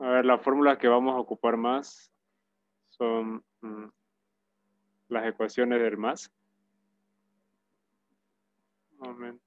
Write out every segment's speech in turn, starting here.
A ver, las fórmulas que vamos a ocupar más son las ecuaciones del más. Un momento.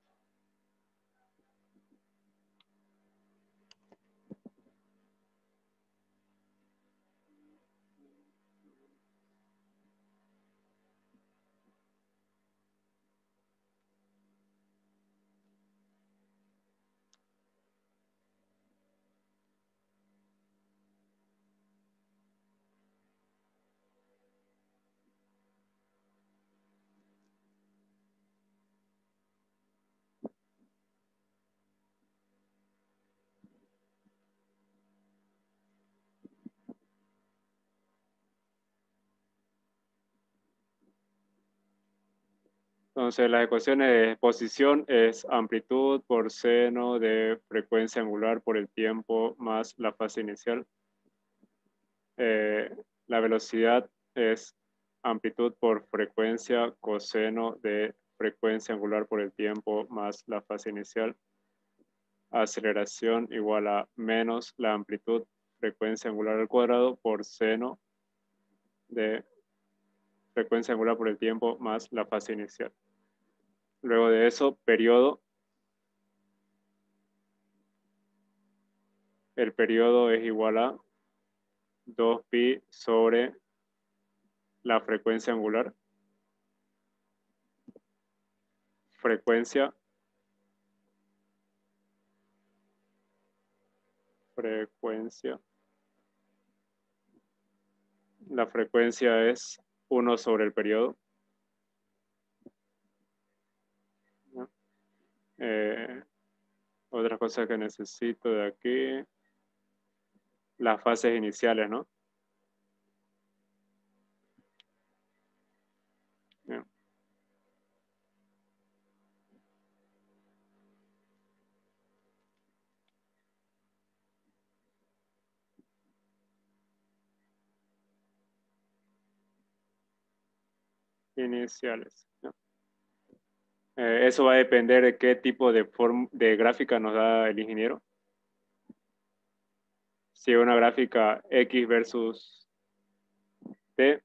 Entonces, las ecuaciones de posición es amplitud por seno de frecuencia angular por el tiempo más la fase inicial. La velocidad es amplitud por frecuencia coseno de frecuencia angular por el tiempo más la fase inicial. Aceleración igual a menos la amplitud frecuencia angular al cuadrado por seno de frecuencia angular por el tiempo más la fase inicial. Luego de eso, periodo. El periodo es igual a 2pi sobre la frecuencia angular. Frecuencia. La frecuencia es 1 sobre el periodo. Otra cosa que necesito de aquí, las fases iniciales, ¿no? Bien. Iniciales, ¿no? Eso va a depender de qué tipo de gráfica nos da el ingeniero. Si es una gráfica X versus T,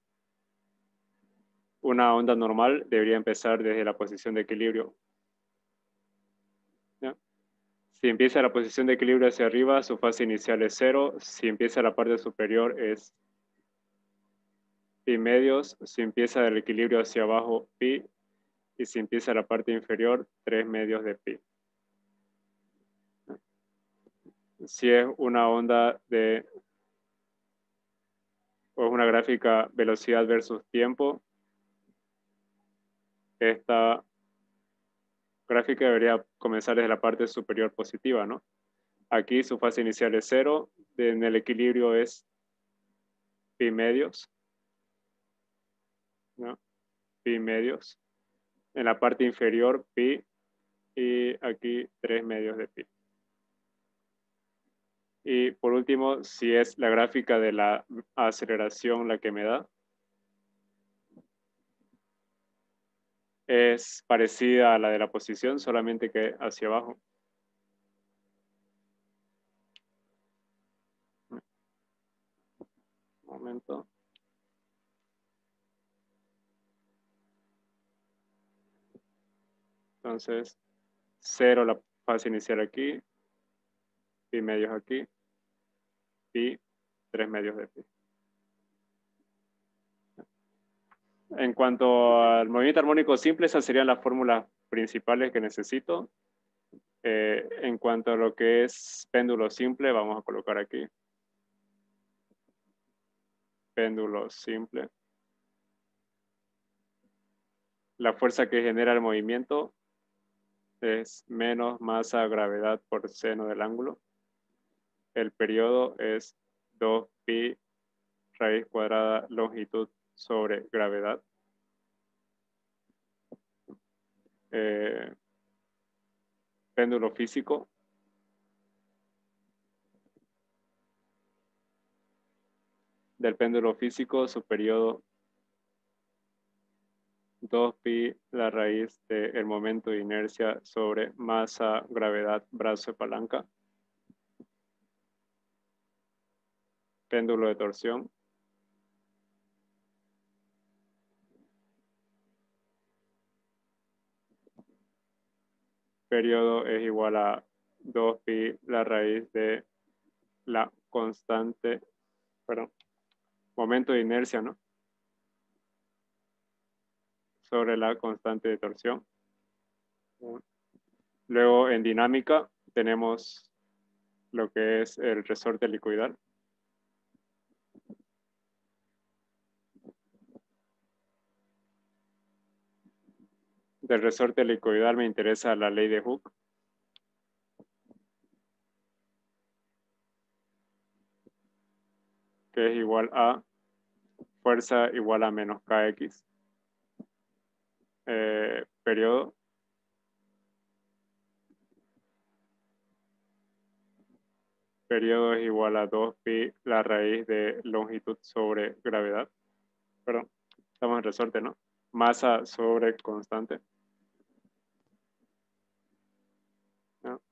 una onda normal debería empezar desde la posición de equilibrio. ¿Ya? Si empieza la posición de equilibrio hacia arriba, su fase inicial es 0. Si empieza la parte superior es pi medios. Si empieza del equilibrio hacia abajo, pi. Y si empieza la parte inferior, 3 medios de pi. Si es una onda o es una gráfica velocidad versus tiempo, esta gráfica debería comenzar desde la parte superior positiva, ¿no? Aquí su fase inicial es 0, en el equilibrio es pi medios, ¿no? Pi medios. En la parte inferior, pi, y aquí 3 medios de pi. Y por último, si es la gráfica de la aceleración la que me da, es parecida a la de la posición, solamente que hacia abajo. Un momento. Entonces, 0 la fase inicial aquí, pi medios aquí, pi 3 medios de pi. En cuanto al movimiento armónico simple, esas serían las fórmulas principales que necesito. En cuanto a lo que es péndulo simple, vamos a colocar aquí. Péndulo simple. La fuerza que genera el movimiento es menos masa gravedad por seno del ángulo. El periodo es 2pi raíz cuadrada longitud sobre gravedad. Péndulo físico. Del péndulo físico, su periodo 2pi la raíz del momento de inercia sobre masa, gravedad, brazo de palanca. péndulo de torsión. Periodo es igual a 2pi la raíz de la constante, perdón, momento de inercia, ¿no? Sobre la constante de torsión. Luego en dinámica tenemos lo que es el resorte helicoidal. Del resorte helicoidal me interesa la ley de Hooke. Que es igual a fuerza igual a menos kx. Periodo. Periodo es igual a 2pi la raíz de longitud sobre gravedad. Perdón, estamos en resorte, ¿no? Masa sobre constante. ¿No?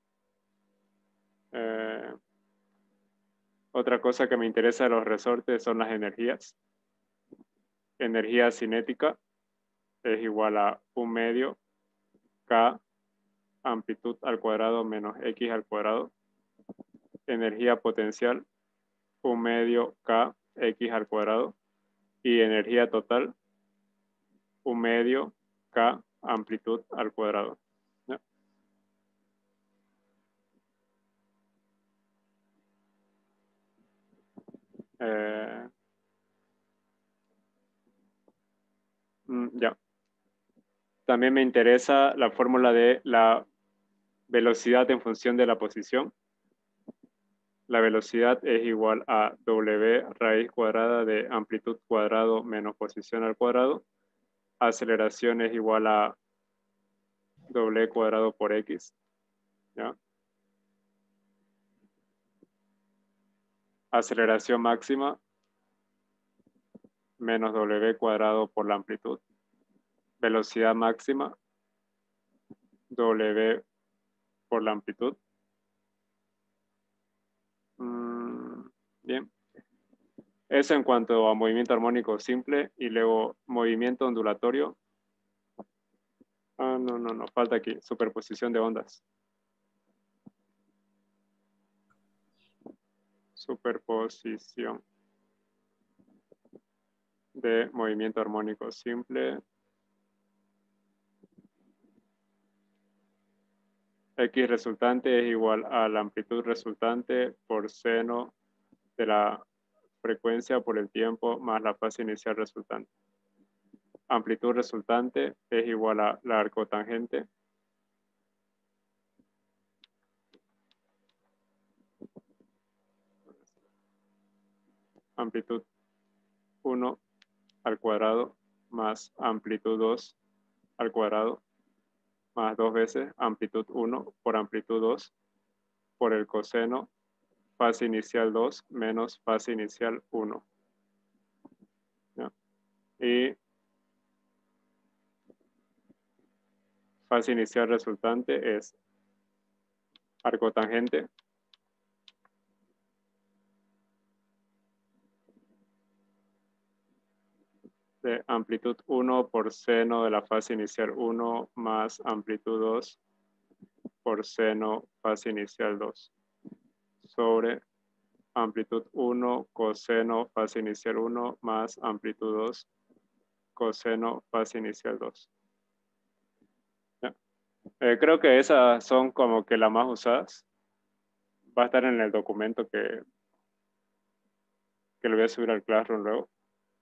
Otra cosa que me interesa de los resortes son las energías. Energía cinética es igual a 1/2 K amplitud al cuadrado menos X al cuadrado. Energía potencial 1/2 K X al cuadrado. Y energía total 1/2 K amplitud al cuadrado. ¿No? Ya. También me interesa la fórmula de la velocidad en función de la posición. La velocidad es igual a W raíz cuadrada de amplitud cuadrado menos posición al cuadrado. Aceleración es igual a W cuadrado por X. ¿Ya? Aceleración máxima menos W cuadrado por la amplitud. Velocidad máxima W por la amplitud. Bien. Eso en cuanto a movimiento armónico simple y luego movimiento ondulatorio. No, falta aquí, superposición de ondas. Superposición de movimiento armónico simple. X resultante es igual a la amplitud resultante por seno de la frecuencia por el tiempo más la fase inicial resultante. Amplitud resultante es igual a la arcotangente amplitud 1 al cuadrado más amplitud 2 al cuadrado más 2 veces amplitud 1 por amplitud 2 por el coseno fase inicial 2 menos fase inicial 1. ¿Ya? Y fase inicial resultante es arcotangente de amplitud 1 por seno de la fase inicial 1 más amplitud 2 por seno fase inicial 2 sobre amplitud 1 coseno fase inicial 1 más amplitud 2 coseno fase inicial 2. ¿Ya? Creo que esas son como que las más usadas. Va a estar en el documento que lo voy a subir al Classroom luego.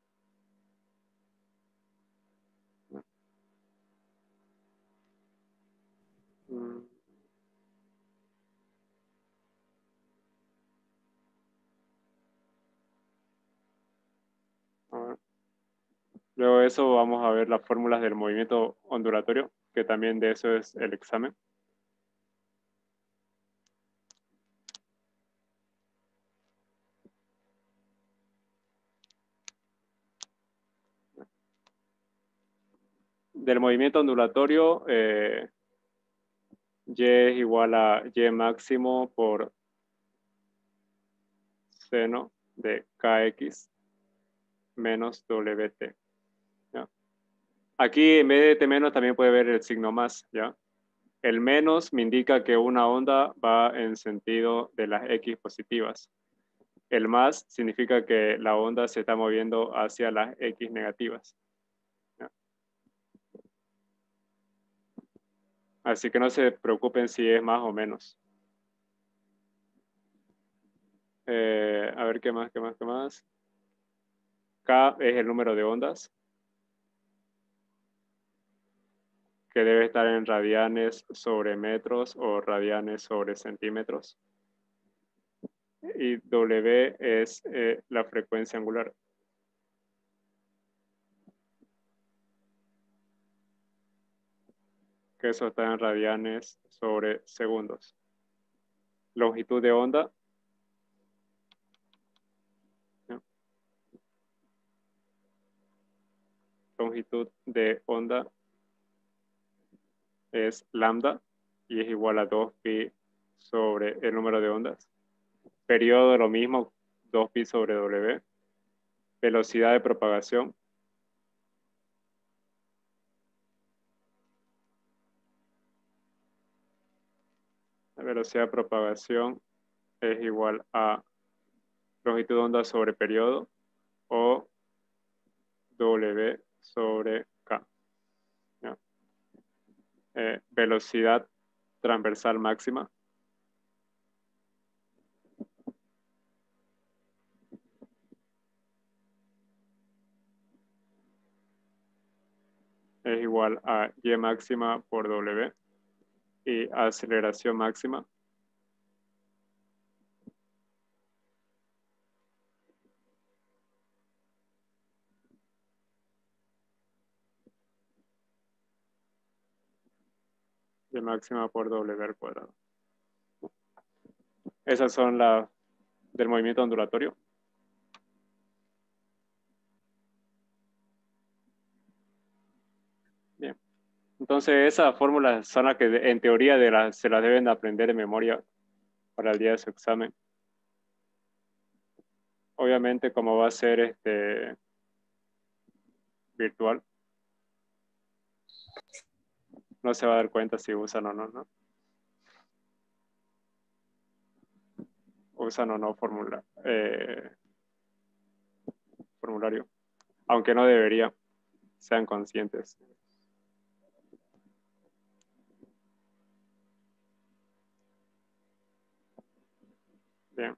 Luego de eso vamos a ver las fórmulas del movimiento ondulatorio, que también de eso es el examen. Del movimiento ondulatorio, Y es igual a Y máximo por seno de Kx menos Wt. ¿Ya? Aquí en vez de T menos también puede ver el signo más, ¿ya? El menos me indica que una onda va en sentido de las X positivas. El más significa que la onda se está moviendo hacia las X negativas. ¿Ya? Así que no se preocupen si es más o menos. A ver, ¿qué más? K es el número de ondas, que debe estar en radianes sobre metros o radianes sobre centímetros. Y W es la frecuencia angular. Que eso está en radianes sobre segundos. Longitud de onda. ¿Ya? Longitud de onda es lambda y es igual a 2pi sobre el número de ondas. Periodo lo mismo, 2pi sobre W. Velocidad de propagación. La velocidad de propagación es igual a longitud de onda sobre periodo o W sobre K. ¿Ya? Velocidad transversal máxima. Es igual a Y máxima por W. Y aceleración máxima Y máxima por W al cuadrado. Esas son las del movimiento ondulatorio. Bien. Entonces esas fórmulas son las que en teoría se las deben de aprender de memoria para el día de su examen. Obviamente como va a ser virtual, no se va a dar cuenta si usan o no, ¿no? Usan o no formulario. Aunque no debería, sean conscientes. Bien.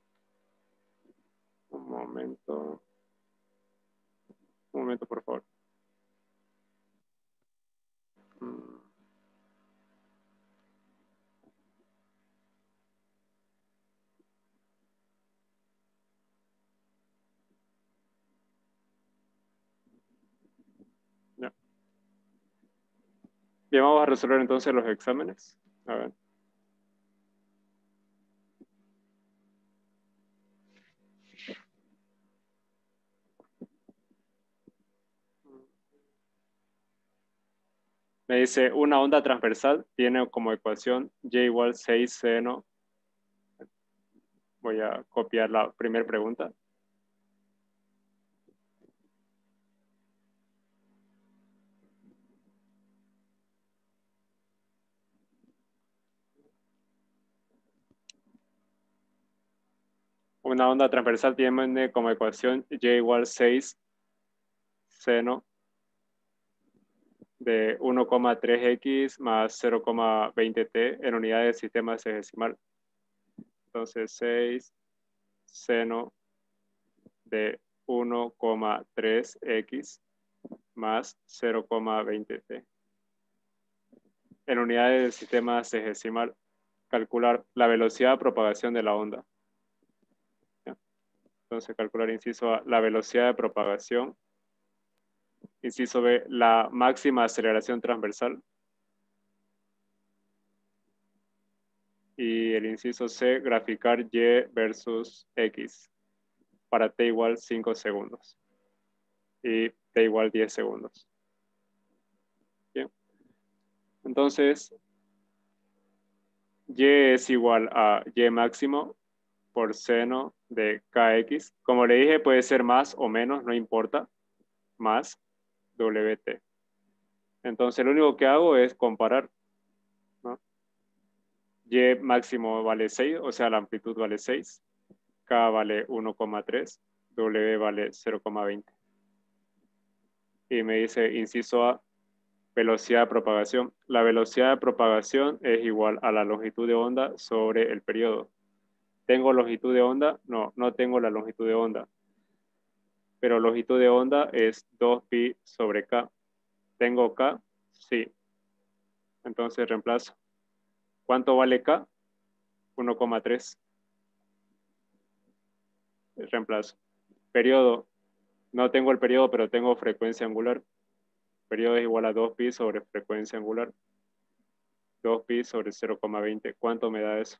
Un momento, por favor. Ya. Bien, vamos a resolver entonces los exámenes. A ver. Me dice, una onda transversal tiene como ecuación Y igual 6 seno. Voy a copiar la primera pregunta. Una onda transversal tiene como ecuación Y igual 6 seno de 1,3x más 0,20t en unidades de sistema sexagesimal. Entonces 6 seno de 1,3x más 0,20t. En unidades del sistema sexagesimal, calcular la velocidad de propagación de la onda. ¿Ya? Entonces, calcular inciso A, la velocidad de propagación. Inciso B, la máxima aceleración transversal. Y el inciso C, graficar Y versus X para T igual 5 segundos. Y T igual 10 segundos. Bien. Entonces, Y es igual a Y máximo por seno de kx. Como le dije, puede ser más o menos, no importa, más wt. Entonces, lo único que hago es comparar, ¿no? Y máximo vale 6, o sea, la amplitud vale 6, k vale 1,3, w vale 0,20. Y me dice, inciso A, velocidad de propagación. La velocidad de propagación es igual a la longitud de onda sobre el periodo. ¿Tengo longitud de onda? No, no tengo la longitud de onda. Pero longitud de onda es 2pi sobre k. ¿Tengo k? Sí. Entonces reemplazo. ¿Cuánto vale k? 1,3. Reemplazo. Periodo. No tengo el periodo, pero tengo frecuencia angular. Periodo es igual a 2pi sobre frecuencia angular. 2pi sobre 0,20. ¿Cuánto me da eso?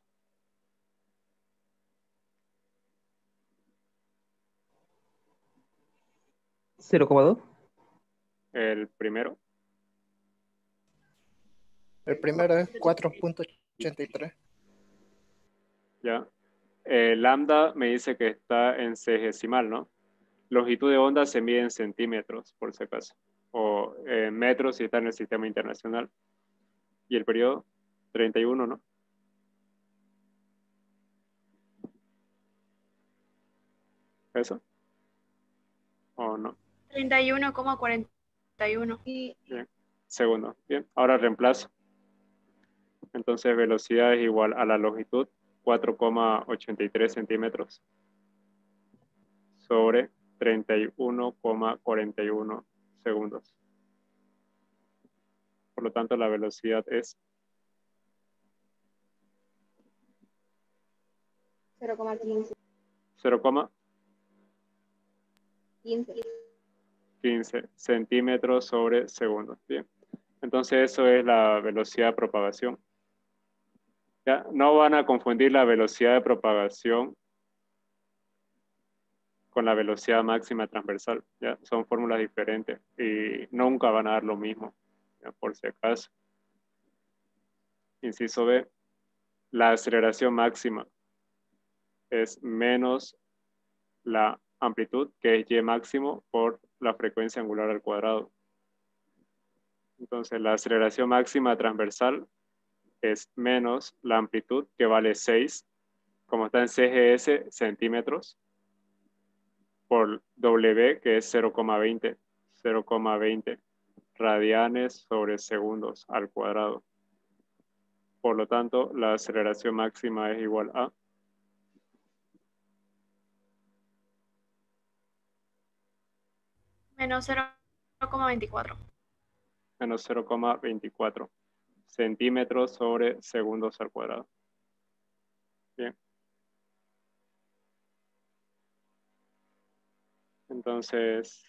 ¿0,2? El primero. El primero es 4,83. ¿Ya? Lambda me dice que está en sexagesimal, ¿no? Longitud de onda se mide en centímetros, por si acaso. O en metros si está en el sistema internacional. Y el periodo, 31, ¿no? ¿Eso? ¿O no? 31,41. Bien. Segundo. Bien. Ahora reemplazo. Entonces velocidad es igual a la longitud, 4,83 centímetros, sobre 31,41 segundos. Por lo tanto, la velocidad es 0,15. 0,15 centímetros sobre segundos. Bien. Entonces eso es la velocidad de propagación. ¿Ya? No van a confundir la velocidad de propagación con la velocidad máxima transversal. ¿Ya? Son fórmulas diferentes y nunca van a dar lo mismo, ¿ya? Por si acaso. Inciso B, la aceleración máxima es menos la amplitud, que es y máximo, por la frecuencia angular al cuadrado. Entonces, la aceleración máxima transversal es menos la amplitud, que vale 6, como está en CGS, centímetros, por W, que es 0,20 radianes sobre segundos al cuadrado. Por lo tanto, la aceleración máxima es igual a Menos 0,24. menos 0,24 centímetros sobre segundos al cuadrado. Bien. Entonces,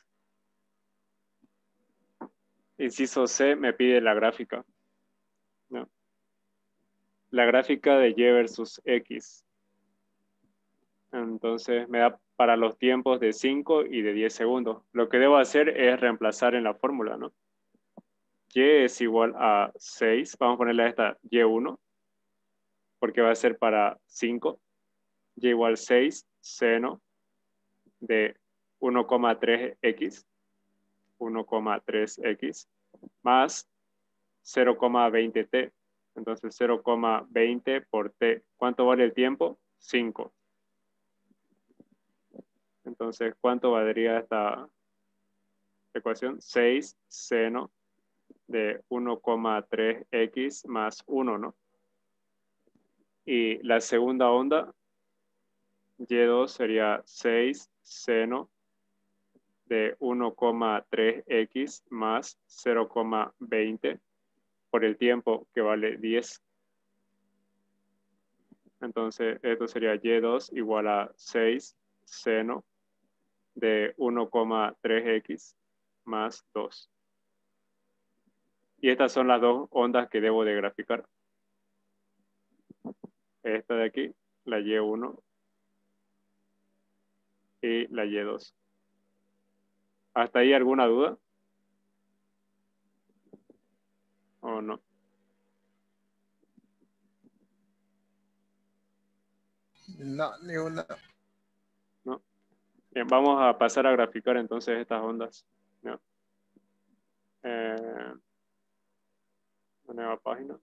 inciso C me pide la gráfica, ¿no? La gráfica de Y versus X. Entonces me da para los tiempos de 5 y de 10 segundos. Lo que debo hacer es reemplazar en la fórmula, ¿no? Y es igual a 6. Vamos a ponerle a esta Y1, porque va a ser para 5. Y igual 6 seno de 1,3x, 1,3x, más 0,20t. Entonces 0,20 por t. ¿Cuánto vale el tiempo? 5. Entonces, ¿cuánto valdría esta ecuación? 6 seno de 1,3x más 1, ¿no? Y la segunda onda, Y2, sería 6 seno de 1,3x más 0,20 por el tiempo, que vale 10. Entonces, esto sería Y2 igual a 6 seno de 1,3x más 2. Y estas son las dos ondas que debo de graficar. Esta de aquí, la Y1 y la Y2. ¿Hasta ahí alguna duda? ¿O no? No, ni una. Bien, vamos a pasar a graficar entonces estas ondas. ¿Ya? Una nueva página.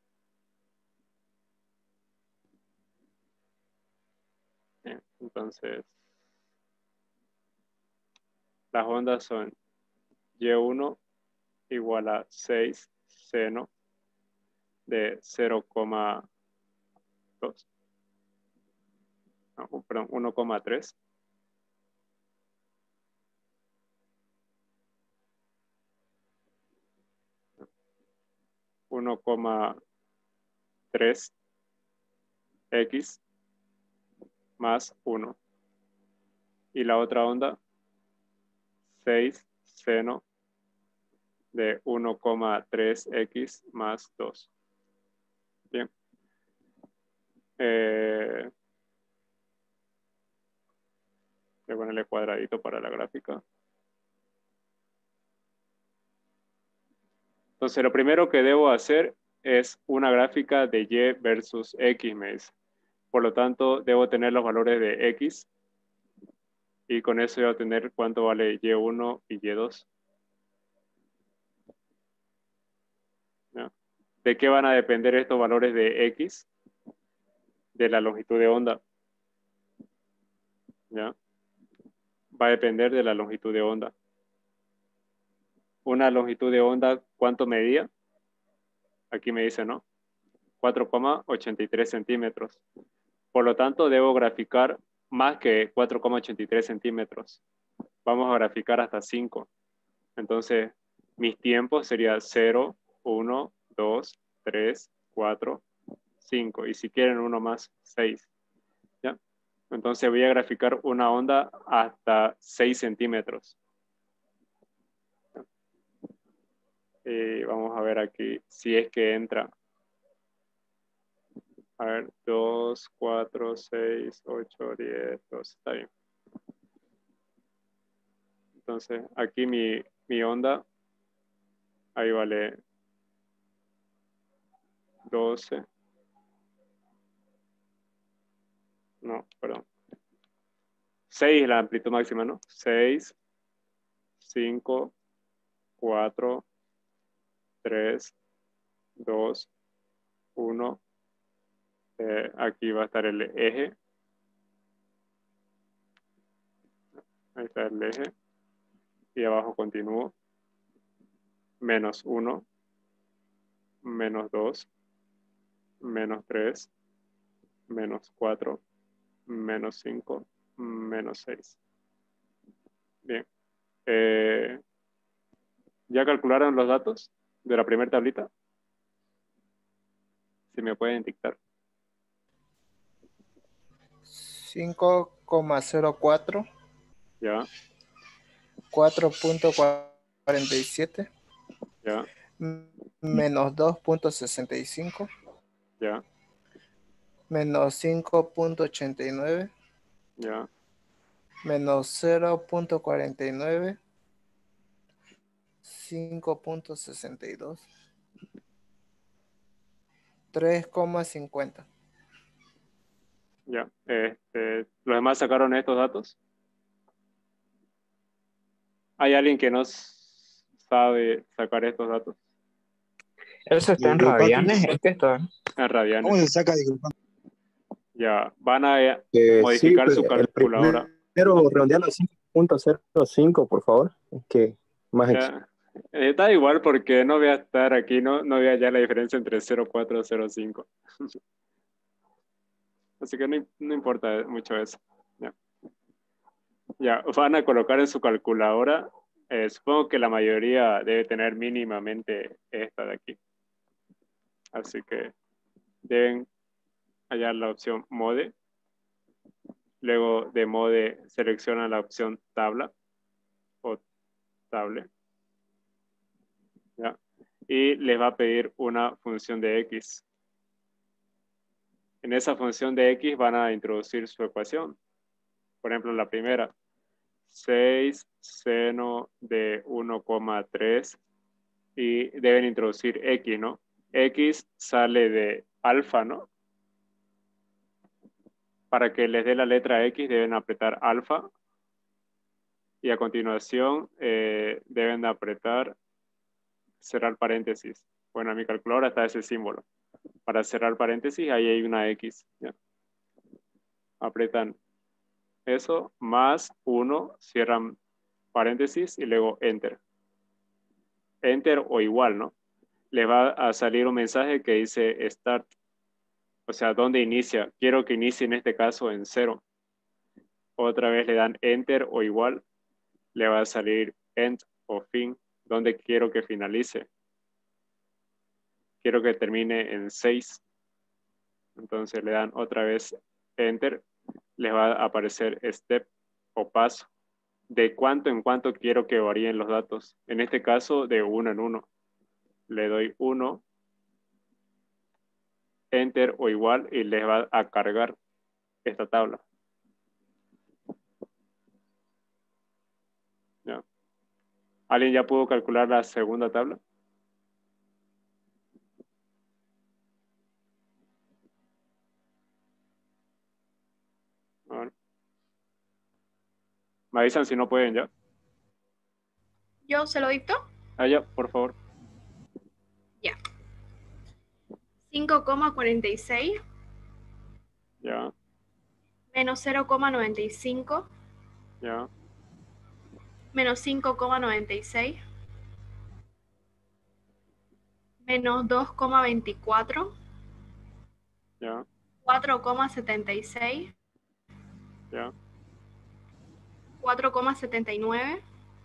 Bien, entonces, las ondas son Y1 igual a 6 seno de 0,2. No, perdón, 1,3. 1,3 x más 1. Y la otra onda, 6 seno de 1,3 x más 2. Bien. Voy a ponerle cuadradito para la gráfica. Entonces, lo primero que debo hacer es una gráfica de Y versus X, me dice. Por lo tanto, debo tener los valores de X. Y con eso voy a obtener cuánto vale Y1 y Y2. ¿Ya? ¿De qué van a depender estos valores de X? De la longitud de onda. ¿Ya? Va a depender de la longitud de onda. Una longitud de onda, ¿cuánto medía? Aquí me dice, ¿no? 4,83 centímetros. Por lo tanto, debo graficar más que 4,83 centímetros. Vamos a graficar hasta 5. Entonces, mis tiempos serían 0, 1, 2, 3, 4, 5. Y si quieren uno más, 6. ¿Ya? Entonces voy a graficar una onda hasta 6 centímetros. Y vamos a ver aquí si es que entra. A ver, 2, 4, 6, 8, 10, 12. Está bien. Entonces, aquí mi onda, ahí vale 12. No, perdón. 6 la amplitud máxima, ¿no? 6, 5, 4, 3, 2, 1. Aquí va a estar el eje. Ahí está el eje. Y abajo continúo. Menos 1, menos 2, menos 3, menos 4, menos 5, menos 6. Bien. ¿Ya calcularon los datos de la primera tablita? Si me pueden dictar. 5,04. Ya. 4,47. Ya. Menos 2,65. Ya. Menos 5,89. Ya. Menos 0,49. 5,62. 3,50. Ya. ¿Los demás sacaron estos datos? ¿Hay alguien que no sabe sacar estos datos? Eso está en Disculpa, radianes, es que está. En ¿cómo radianes. se saca? Disculpa. Ya. Van a Sí, modificar pero su el calculadora. primero redondealo a 5,05, por favor. Es que más Ya. Da igual porque no voy a estar aquí, no voy a hallar la diferencia entre 0,4 y 0,5. Así que no importa mucho eso. Ya. Ya, van a colocar en su calculadora. Supongo que la mayoría debe tener mínimamente esta de aquí. Así que deben hallar la opción mode. Luego de mode seleccionan la opción tabla o table. ¿Ya? Y les va a pedir una función de X. En esa función de X van a introducir su ecuación. Por ejemplo, la primera. 6 seno de 1,3 y deben introducir X, ¿no? X sale de alfa, ¿no? Para que les dé la letra X deben apretar alfa y a continuación deben de apretar, cerrar paréntesis. Bueno, en mi calculadora está ese símbolo. Para cerrar paréntesis, ahí hay una X. ¿Ya? Apretan eso, más 1, cierran paréntesis y luego Enter. Enter o igual, ¿no? Les va a salir un mensaje que dice Start. O sea, ¿dónde inicia? Quiero que inicie en este caso en 0. Otra vez le dan Enter o igual. Le va a salir End o fin. ¿Dónde quiero que finalice? Quiero que termine en 6. Entonces le dan otra vez Enter. Les va a aparecer Step o paso. De cuánto en cuánto quiero que varíen los datos. En este caso, de 1 en 1. Le doy 1, Enter o igual, y les va a cargar esta tabla. ¿Ya? ¿Alguien ya pudo calcular la segunda tabla? Bueno. Me avisan si no pueden ya. ¿Yo se lo dicto? Ah, ya, por favor. Ya. 5,46 Ya, menos 0,95 ya, menos 5,96 menos 2,24 ya, 4,76 ya, 4,79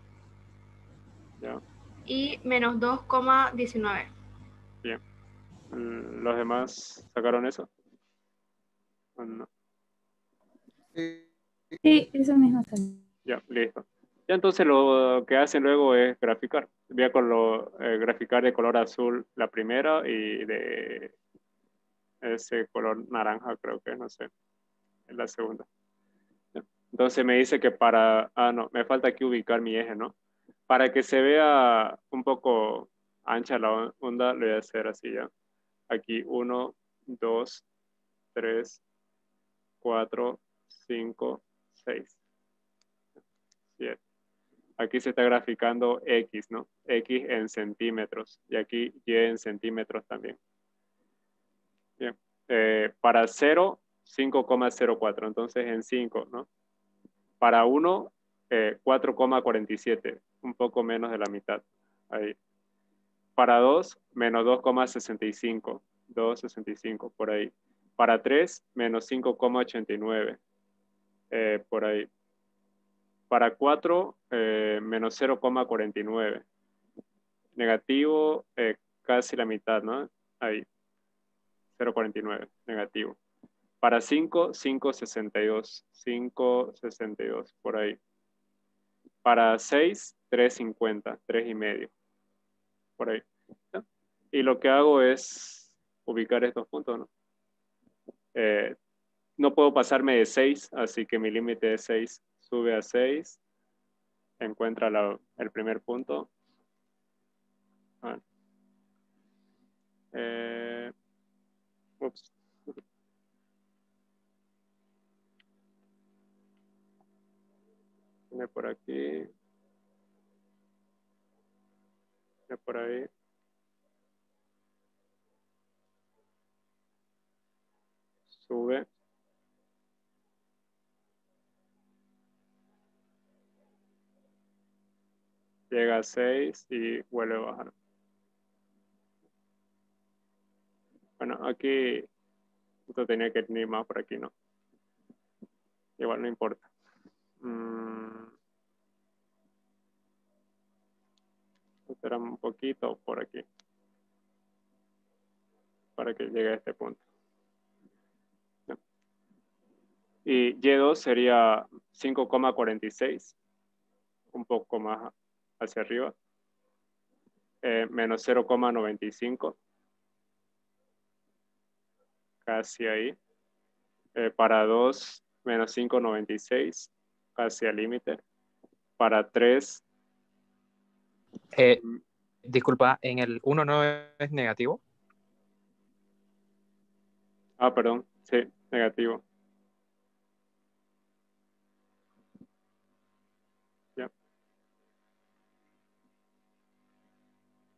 ya. y menos 2,19. Bien. ¿Los demás sacaron eso? ¿O no? Sí. Sí, eso mismo también. Ya, listo. Ya entonces lo que hacen luego es graficar. Voy a graficar de color azul la primera y de ese color naranja creo que, no sé, en la segunda. Ya. Entonces me dice que no, me falta aquí ubicar mi eje, ¿no? Para que se vea un poco ancha la onda, lo voy a hacer así ya. Aquí 1, 2, 3, 4, 5, 6, 7. Aquí se está graficando X, ¿no? X en centímetros y aquí Y en centímetros también. Bien. Para 0, 5,04. Entonces en 5, ¿no? Para 1, 4,47. Un poco menos de la mitad. Ahí. Para 2, menos 2,65. 2,65 por ahí. Para 3, menos 5,89. Por ahí. Para 4, menos 0,49. Negativo, casi la mitad, ¿no? Ahí, 0,49, negativo. Para 5, 5,62, 5,62, por ahí. Para 6, 3,50, 3,5, por ahí. ¿Ya? Y lo que hago es ubicar estos puntos, ¿no? No puedo pasarme de 6, así que mi límite es 6. Sube a 6, encuentra el primer punto. Bueno. Ups. Viene por aquí. Viene por ahí. Sube. Llega a 6 y vuelve a bajar. Bueno, aquí esto tenía que tener más por aquí, ¿no? Igual no importa. Será un poquito por aquí para que llegue a este punto. ¿No? Y Y2 sería 5,46, un poco más hacia arriba, menos 0,95, casi ahí. Para 2, menos 5,96, casi al límite. Para 3, Disculpa, ¿en el 1 no es negativo? perdón, sí, negativo. Ya.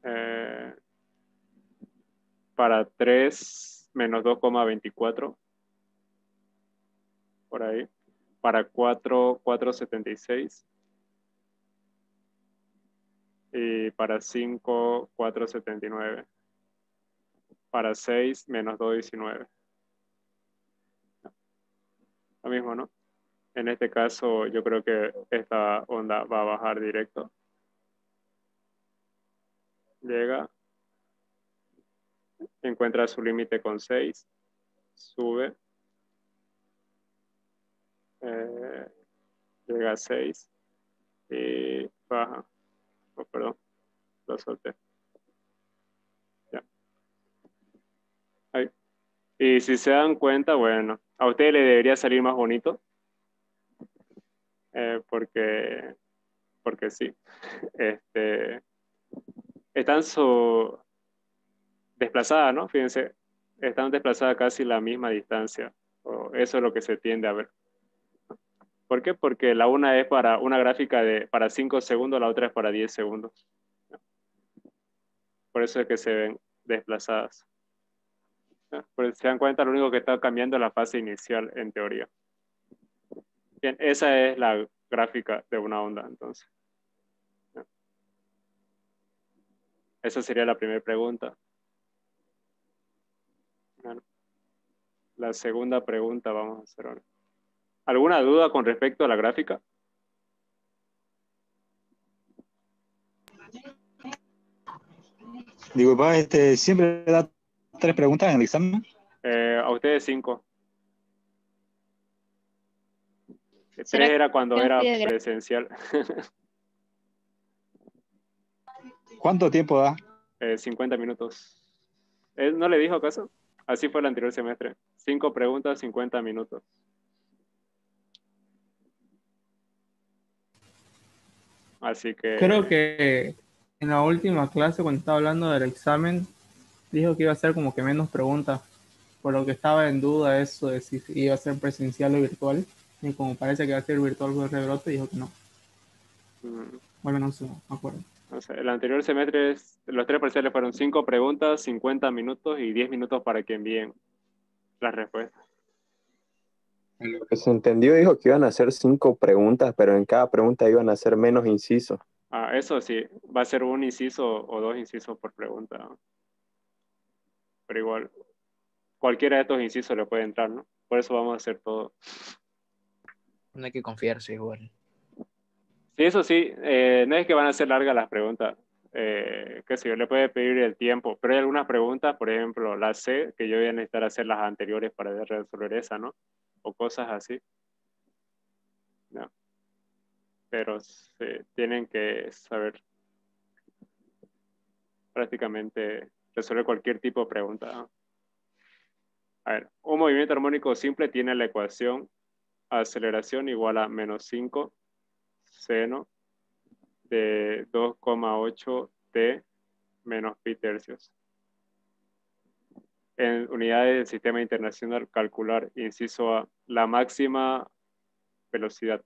Para 3, menos 2,24. Por ahí. Para 4, 4,76. Y para 5, 4,79. Para 6, menos 2,19. Lo mismo, ¿no? En este caso, yo creo que esta onda va a bajar directo. Llega. Encuentra su límite con 6. Sube. Llega a 6. Y baja. Oh, perdón. Lo solté. Ya. Ahí. Y si se dan cuenta, bueno, a ustedes le debería salir más bonito. Porque sí. Están desplazadas, ¿no? Fíjense, están desplazadas casi la misma distancia. Eso es lo que se tiende a ver. ¿Por qué? Porque la una es para una gráfica para 5 segundos, la otra es para 10 segundos. Por eso es que se ven desplazadas. Pues, se dan cuenta, lo único que está cambiando es la fase inicial, en teoría. Bien, esa es la gráfica de una onda, entonces. Esa sería la primera pregunta. Bueno, la segunda pregunta vamos a hacer ahora. ¿Alguna duda con respecto a la gráfica? Digo, papá, siempre da 3 preguntas en el examen. A ustedes 5. 3 ¿Será era cuando que era nos pide presencial. ¿Cuánto tiempo da? 50 minutos. ¿No le dijo acaso? Así fue el anterior semestre. 5 preguntas, 50 minutos. Así que... Creo que en la última clase, cuando estaba hablando del examen, dijo que iba a ser como que menos preguntas, por lo que estaba en duda eso de si iba a ser presencial o virtual. Y como parece que va a ser virtual por el rebrote, dijo que no. Bueno, no sé, no me acuerdo. O sea, el anterior semestre, los 3 parciales fueron 5 preguntas, 50 minutos y 10 minutos para que envíen las respuestas. Lo que se entendió dijo que iban a hacer 5 preguntas, pero en cada pregunta iban a hacer menos incisos. Eso sí, va a ser un inciso o 2 incisos por pregunta, ¿no? Pero igual, cualquiera de estos incisos le puede entrar, ¿no? Por eso vamos a hacer todo. No hay que confiarse igual. Sí, eso sí, no es que van a ser largas las preguntas. Qué sé yo, le puede pedir el tiempo, pero hay algunas preguntas, por ejemplo, la C, que yo voy a necesitar hacer las anteriores para resolver esa, ¿no? O cosas así. No. Pero tienen que saber prácticamente resolver cualquier tipo de pregunta, ¿no? A ver, un movimiento armónico simple tiene la ecuación aceleración igual a menos 5 seno de 2,8 t menos pi tercios. En unidades del sistema internacional, calcular, inciso A, la máxima velocidad.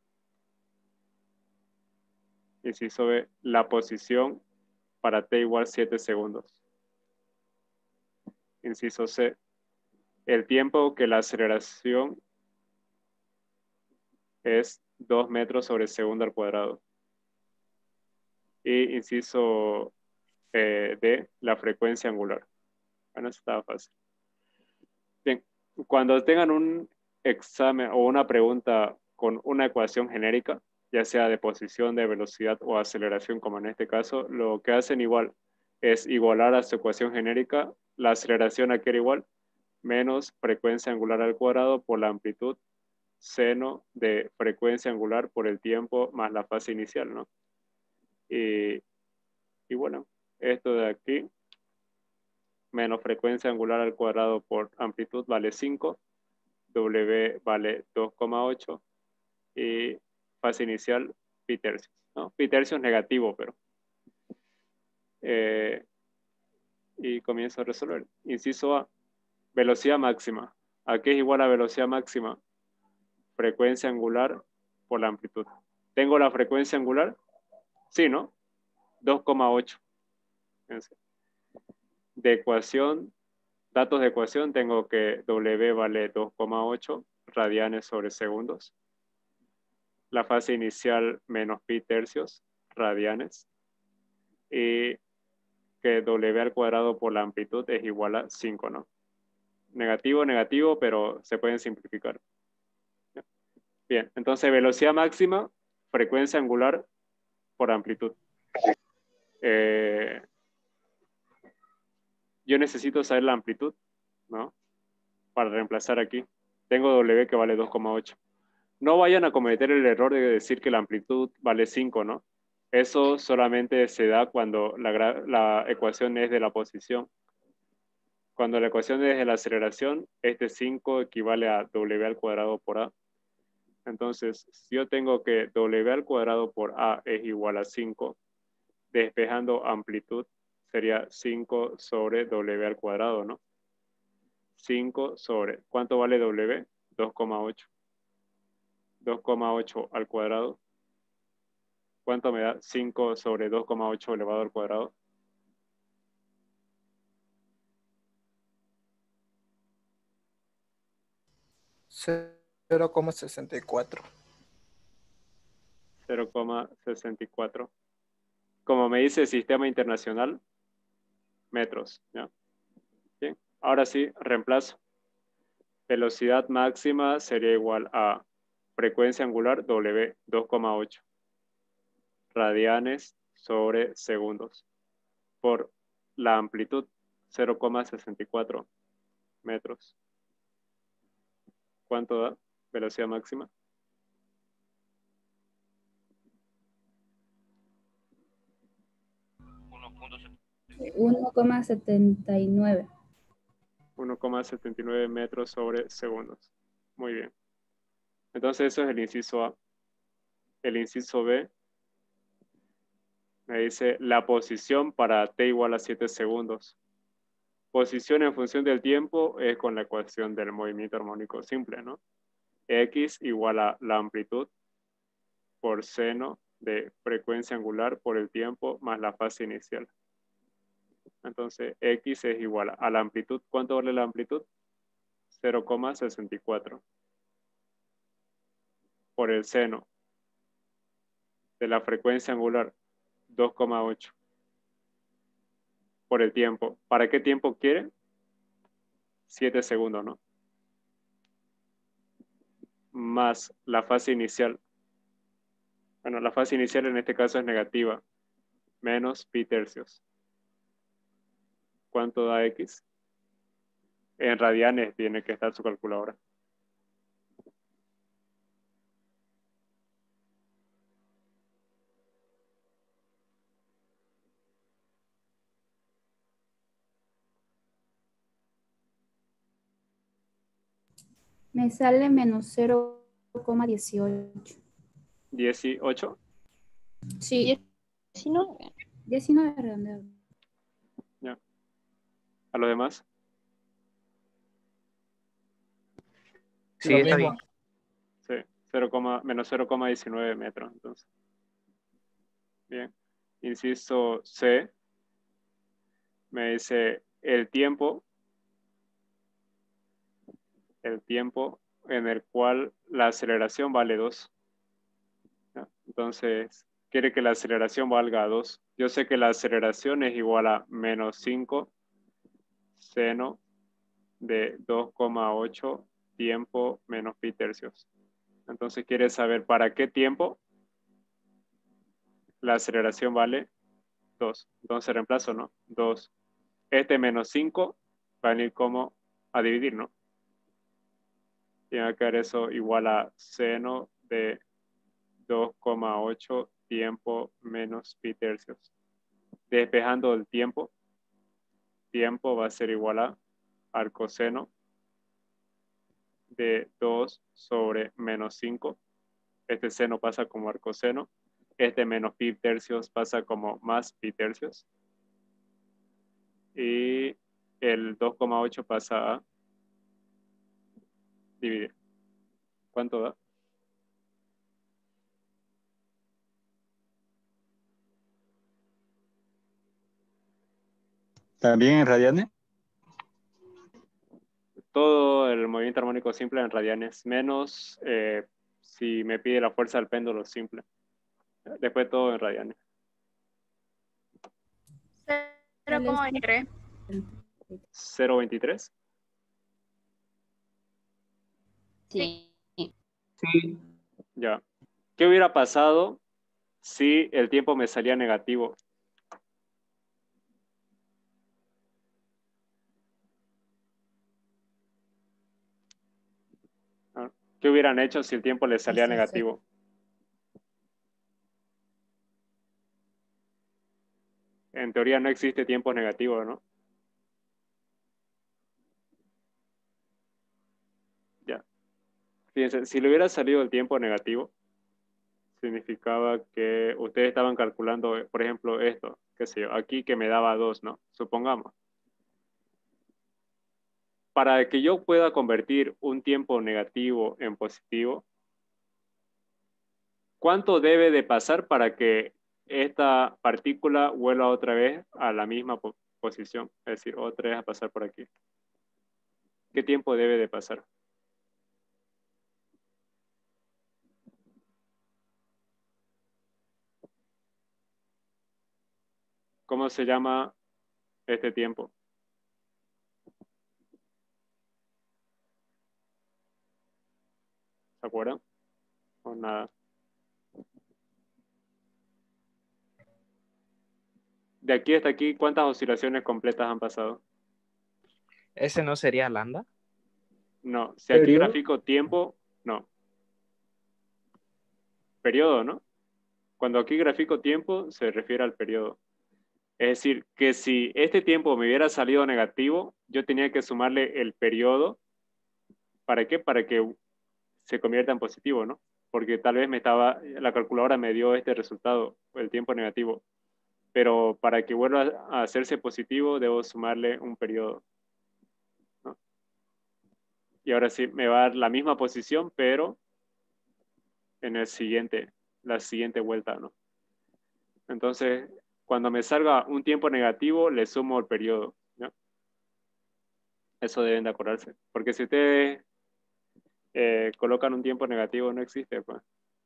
Inciso B, la posición para t igual 7 segundos. Inciso C, el tiempo que la aceleración es 2 metros sobre segundo al cuadrado. Y inciso D, la frecuencia angular. Bueno, eso estaba fácil. Bien, cuando tengan un examen o una pregunta con una ecuación genérica, ya sea de posición, de velocidad o aceleración, como en este caso, lo que hacen igual es igualar a su ecuación genérica la aceleración a que era igual menos frecuencia angular al cuadrado por la amplitud seno de frecuencia angular por el tiempo más la fase inicial, ¿no? Y bueno, esto de aquí, menos frecuencia angular al cuadrado por amplitud vale 5, W vale 2,8 y fase inicial pi tercios, ¿no? Pi tercios negativo, pero. Y comienzo a resolver. Inciso A, velocidad máxima. ¿A qué es igual a velocidad máxima? Frecuencia angular por la amplitud. ¿Tengo la frecuencia angular? Sí, ¿no? 2,8. Fíjense. De ecuación, datos de ecuación, tengo que W vale 2,8 radianes sobre segundos. La fase inicial menos pi tercios radianes. Y que W al cuadrado por la amplitud es igual a 5, ¿no? Negativo, negativo, pero se pueden simplificar. Bien, entonces velocidad máxima, frecuencia angular por amplitud. Yo necesito saber la amplitud, ¿no? Para reemplazar aquí. Tengo W que vale 2,8. No vayan a cometer el error de decir que la amplitud vale 5, ¿no? Eso solamente se da cuando la ecuación es de la posición. Cuando la ecuación es de la aceleración, este 5 equivale a W al cuadrado por A. Entonces, si yo tengo que W al cuadrado por A es igual a 5, despejando amplitud, sería 5 sobre W al cuadrado, ¿no? 5 sobre, ¿cuánto vale W? 2,8. 2,8 al cuadrado. ¿Cuánto me da? 5 sobre 2,8 elevado al cuadrado. Cero coma 64. 0,64. Como me dice Sistema Internacional, metros, ¿ya? Bien. Ahora sí, reemplazo. Velocidad máxima sería igual a frecuencia angular W, 2,8 radianes sobre segundos por la amplitud, 0,64 metros. ¿Cuánto da velocidad máxima? 1,79. 1,79 metros sobre segundos. Muy bien. Entonces eso es el inciso A. El inciso B me dice la posición para t igual a 7 segundos. Posición en función del tiempo es con la ecuación del movimiento armónico simple, ¿no? X igual a la amplitud por seno de frecuencia angular por el tiempo más la fase inicial. Entonces, X es igual a la amplitud. ¿Cuánto vale la amplitud? 0,64 por el seno de la frecuencia angular, 2,8 por el tiempo. ¿Para qué tiempo quiere? 7 segundos, ¿no? Más la fase inicial. Bueno, la fase inicial en este caso es negativa, menos pi tercios. ¿Cuánto da X? En radianes tiene que estar su calculadora. Me sale menos 0,18. 18. Sí, 19 redondeo. Ya. ¿A los demás? Sí, Lo está mismo. bien. Sí, menos 0,19 metros, entonces. Bien. Inciso C. Me dice el tiempo en el cual la aceleración vale 2. ¿Ya? Entonces, quiere que la aceleración valga 2. Yo sé que la aceleración es igual a menos 5 seno de 2,8 tiempo menos pi tercios. Entonces, quiere saber para qué tiempo la aceleración vale 2. Entonces, reemplazo, ¿no? 2. Este menos 5 va a venir como a dividir, ¿no? Tiene que quedar eso igual a seno de 2,8 tiempo menos pi tercios. Despejando el tiempo va a ser igual a arcoseno de 2 sobre menos 5. Este seno pasa como arcoseno. Este menos pi tercios pasa como más pi tercios. Y el 2,8 pasa a dividir. ¿Cuánto da? ¿También en radianes? Todo el movimiento armónico simple en radianes, menos si me pide la fuerza del péndulo simple. Después todo en radianes. 0,23. 0,23. Sí. Sí, Ya. ¿Qué hubiera pasado si el tiempo me salía negativo? ¿Qué hubieran hecho si el tiempo les salía negativo? En teoría no existe tiempo negativo, ¿no? Ya. Fíjense, si le hubiera salido el tiempo negativo, significaba que ustedes estaban calculando, por ejemplo, esto, qué sé yo, aquí que me daba 2, ¿no? Supongamos. Para que yo pueda convertir un tiempo negativo en positivo, ¿cuánto debe de pasar para que esta partícula vuelva otra vez a la misma posición? Es decir, otra vez a pasar por aquí. ¿Qué tiempo debe de pasar? ¿Cómo se llama este tiempo? ¿Se acuerdan? O nada. De aquí hasta aquí, ¿cuántas oscilaciones completas han pasado? ¿Ese no sería lambda? No. Si aquí ¿Periodo? grafico tiempo, no. Periodo, ¿no? Cuando aquí grafico tiempo, se refiere al periodo. Es decir, que si este tiempo me hubiera salido negativo, yo tenía que sumarle el periodo. ¿Para qué? Para que se convierta en positivo, ¿no? Porque tal vez la calculadora me dio este resultado, el tiempo negativo. Pero para que vuelva a hacerse positivo, debo sumarle un periodo, ¿no? Y ahora sí, me va a dar la misma posición, pero en la siguiente vuelta, ¿no? Entonces, cuando me salga un tiempo negativo, le sumo el periodo, ¿no? Eso deben de acordarse. Porque si ustedes colocan un tiempo negativo, no existe, pues.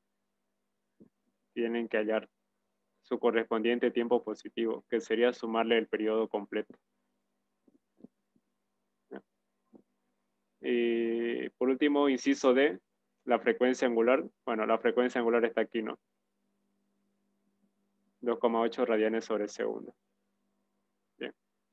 Tienen que hallar su correspondiente tiempo positivo, que sería sumarle el periodo completo. ¿Ya? Y por último, inciso D, la frecuencia angular. Bueno, la frecuencia angular está aquí, ¿no? 2,8 radianes sobre segundo. Bien.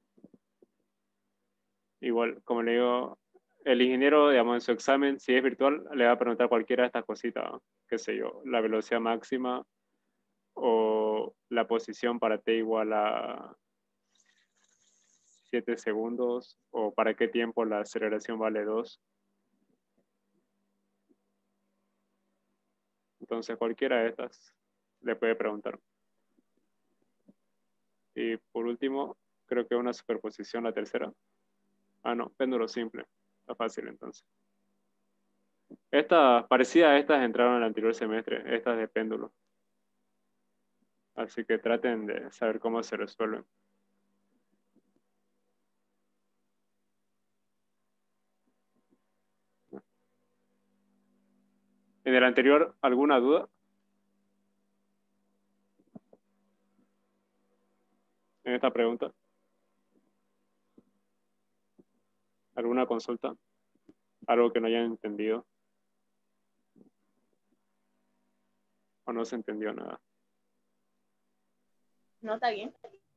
Igual, como le digo, el ingeniero, digamos, en su examen, si es virtual, le va a preguntar cualquiera de estas cositas, ¿no? Qué sé yo, la velocidad máxima o la posición para t igual a 7 segundos o para qué tiempo la aceleración vale 2. Entonces cualquiera de estas le puede preguntar. Y por último, creo que una superposición, la tercera. Ah, no, péndulo simple. Está fácil entonces. Estas, parecidas a estas, entraron en el anterior semestre, estas de péndulo. Así que traten de saber cómo se resuelven. En el anterior, ¿alguna duda? En esta pregunta. ¿Alguna consulta? ¿Algo que no hayan entendido? ¿O no se entendió nada? No, está bien.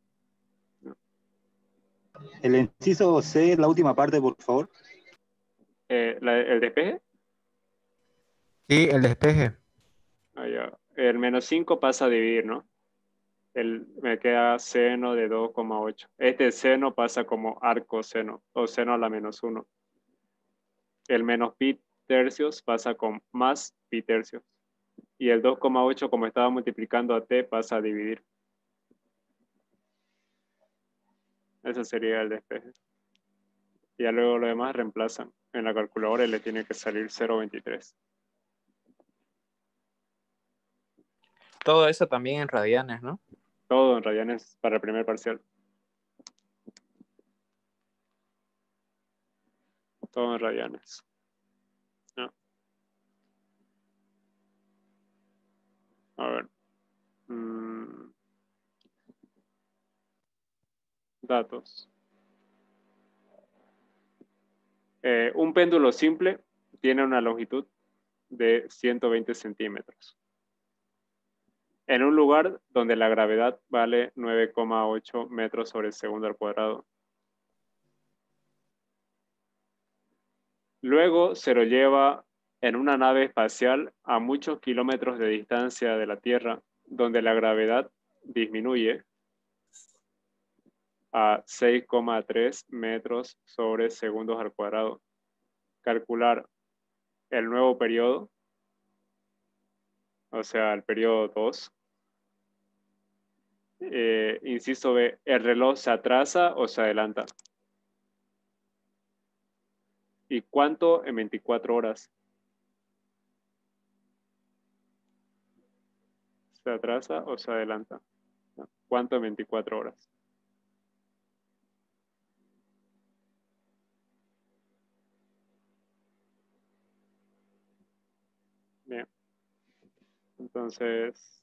El inciso C, la última parte, por favor. ¿El despeje? Sí, el despeje. Ah, ya. El menos 5 pasa a dividir, ¿no? Me queda seno de 2,8. Este seno pasa como arco seno o seno a la menos 1. El menos pi tercios pasa con más pi tercios. Y el 2,8, como estaba multiplicando a t, pasa a dividir. Ese sería el despeje. Y ya luego lo demás reemplazan en la calculadora y le tiene que salir 0,23. Todo eso también en radianes, ¿no? Todo en radianes para el primer parcial. Todo en radianes. ¿No? A ver. Datos. Un péndulo simple tiene una longitud de 120 centímetros. En un lugar donde la gravedad vale 9,8 metros sobre el segundo al cuadrado. Luego se lo lleva en una nave espacial a muchos kilómetros de distancia de la Tierra, donde la gravedad disminuye a 6,3 metros sobre segundos al cuadrado. Calcular el nuevo periodo, o sea, el periodo 2. Inciso B, ¿el reloj se atrasa o se adelanta? ¿Y cuánto en 24 horas? ¿Se atrasa o se adelanta? ¿Cuánto en 24 horas? Bien. Entonces,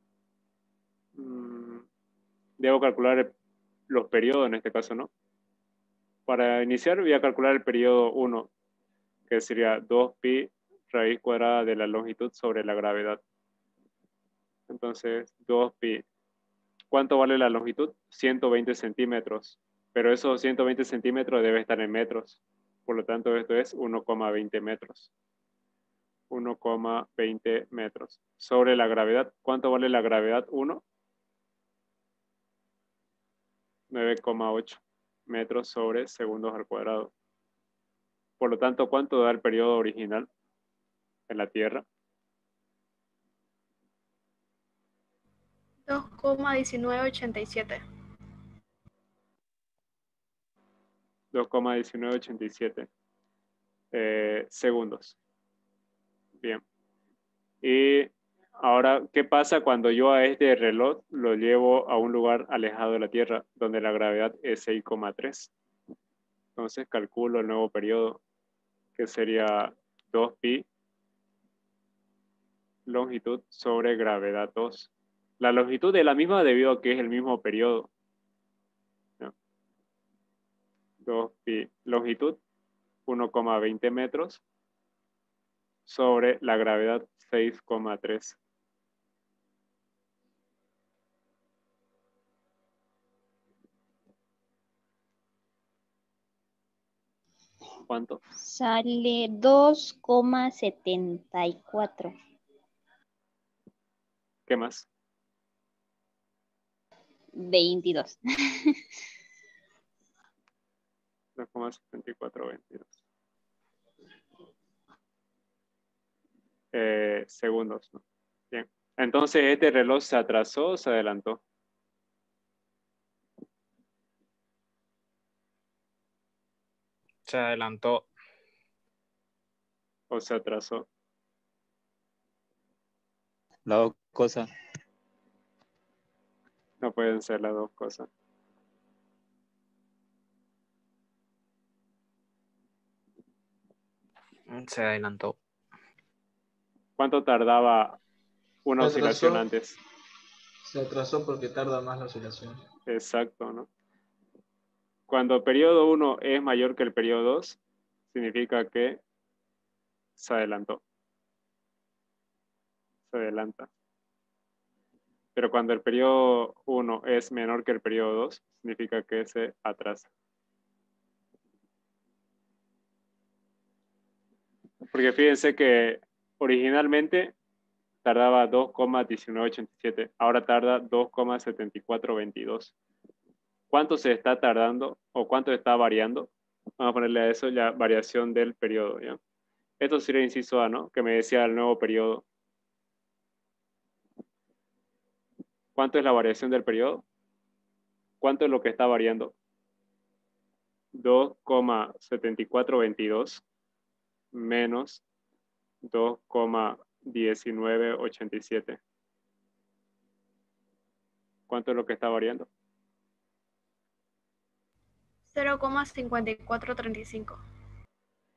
debo calcular los periodos en este caso, ¿no? Para iniciar voy a calcular el periodo 1, que sería 2pi raíz cuadrada de la longitud sobre la gravedad. Entonces, 2pi. ¿Cuánto vale la longitud? 120 centímetros. Pero esos 120 centímetros debe estar en metros. Por lo tanto, esto es 1,20 metros. 1,20 metros. Sobre la gravedad, ¿cuánto vale la gravedad? 1. 9,8 metros sobre segundos al cuadrado. Por lo tanto, ¿cuánto da el periodo original en la Tierra? 2,1987. 2,1987 segundos. Bien. Y ahora, ¿qué pasa cuando yo a este reloj lo llevo a un lugar alejado de la Tierra, donde la gravedad es 6,3? Entonces calculo el nuevo periodo, que sería 2pi longitud sobre gravedad 2. La longitud es la misma debido a que es el mismo periodo. ¿No? 2pi longitud 1,20 metros sobre la gravedad 6,3. ¿Cuánto? Sale 2,74. ¿Qué más? 22. 2,7422. Segundos, ¿no? Bien. Entonces, ¿este reloj se atrasó o se adelantó? Se adelantó. ¿O se atrasó? Las dos cosas. No pueden ser las dos cosas. Se adelantó. ¿Cuánto tardaba una Se oscilación atrasó. antes? Se atrasó porque tarda más la oscilación. Exacto, ¿no? Cuando el periodo 1 es mayor que el periodo 2, significa que se adelantó. Se adelanta. Pero cuando el periodo 1 es menor que el periodo 2, significa que se atrasa. Porque fíjense que originalmente tardaba 2,1987, ahora tarda 2,7422. ¿Cuánto se está tardando o cuánto está variando? Vamos a ponerle a eso la variación del periodo, ¿ya? Esto sería el inciso A, ¿no? Que me decía el nuevo periodo. ¿Cuánto es la variación del periodo? ¿Cuánto es lo que está variando? 2,7422 menos 2,1987. ¿Cuánto es lo que está variando? 0,5435.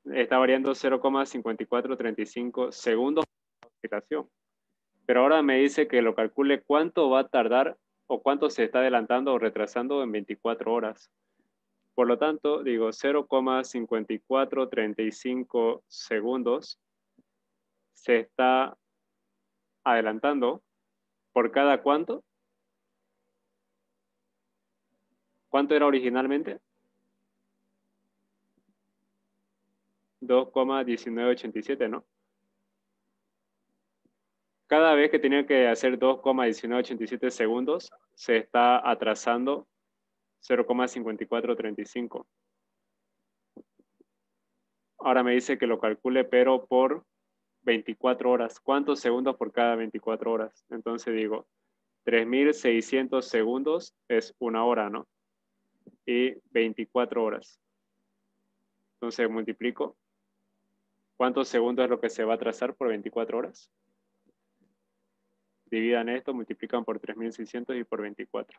está variando 0,5435 segundos por oscilación. Pero ahora me dice que lo calcule cuánto va a tardar o cuánto se está adelantando o retrasando en 24 horas. Por lo tanto, digo 0,5435 segundos se está adelantando por cada cuánto. ¿Cuánto era originalmente? 2,1987, ¿no? Cada vez que tenía que hacer 2,1987 segundos, se está atrasando 0,5435. Ahora me dice que lo calcule, pero por 24 horas. ¿Cuántos segundos por cada 24 horas? Entonces digo, 3600 segundos es una hora, ¿no? Y 24 horas. Entonces multiplico. ¿Cuántos segundos es lo que se va a atrasar por 24 horas? Dividan esto, multiplican por 3600 y por 24.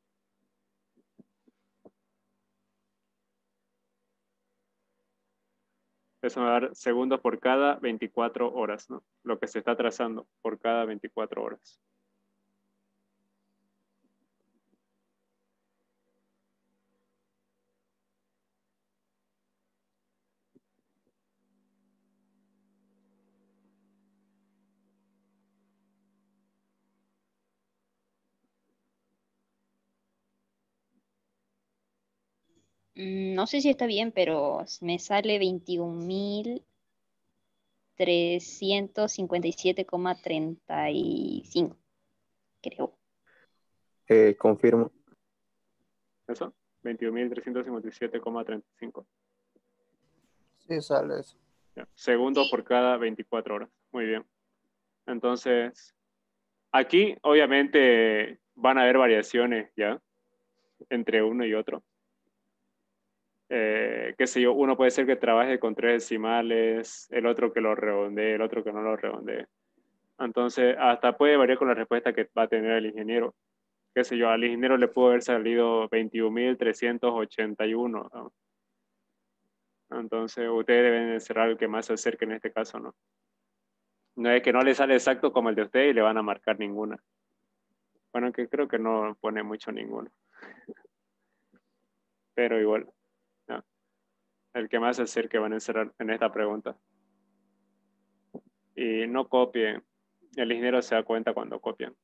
Eso me va a dar segundos por cada 24 horas, ¿no? Lo que se está atrasando por cada 24 horas. No sé si está bien, pero me sale 21.357,35, creo. Confirmo. ¿Eso? 21.357,35. Sí, sale eso. Ya. Segundos por cada 24 horas. Muy bien. Entonces, aquí obviamente van a haber variaciones ya entre uno y otro. Qué sé yo, uno puede ser que trabaje con 3 decimales, el otro que lo redondee, el otro que no lo redondee. Entonces, hasta puede variar con la respuesta que va a tener el ingeniero. Qué sé yo, al ingeniero le pudo haber salido 21.381, ¿no? Entonces, ustedes deben cerrar el que más se acerque en este caso, ¿no? No es que no le sale exacto como el de ustedes y le van a marcar ninguna. Bueno, que creo que no pone mucho ninguno. Pero igual, no. El que más se acerque van a encerrar en esta pregunta. Y no copien. El ingeniero se da cuenta cuando copian.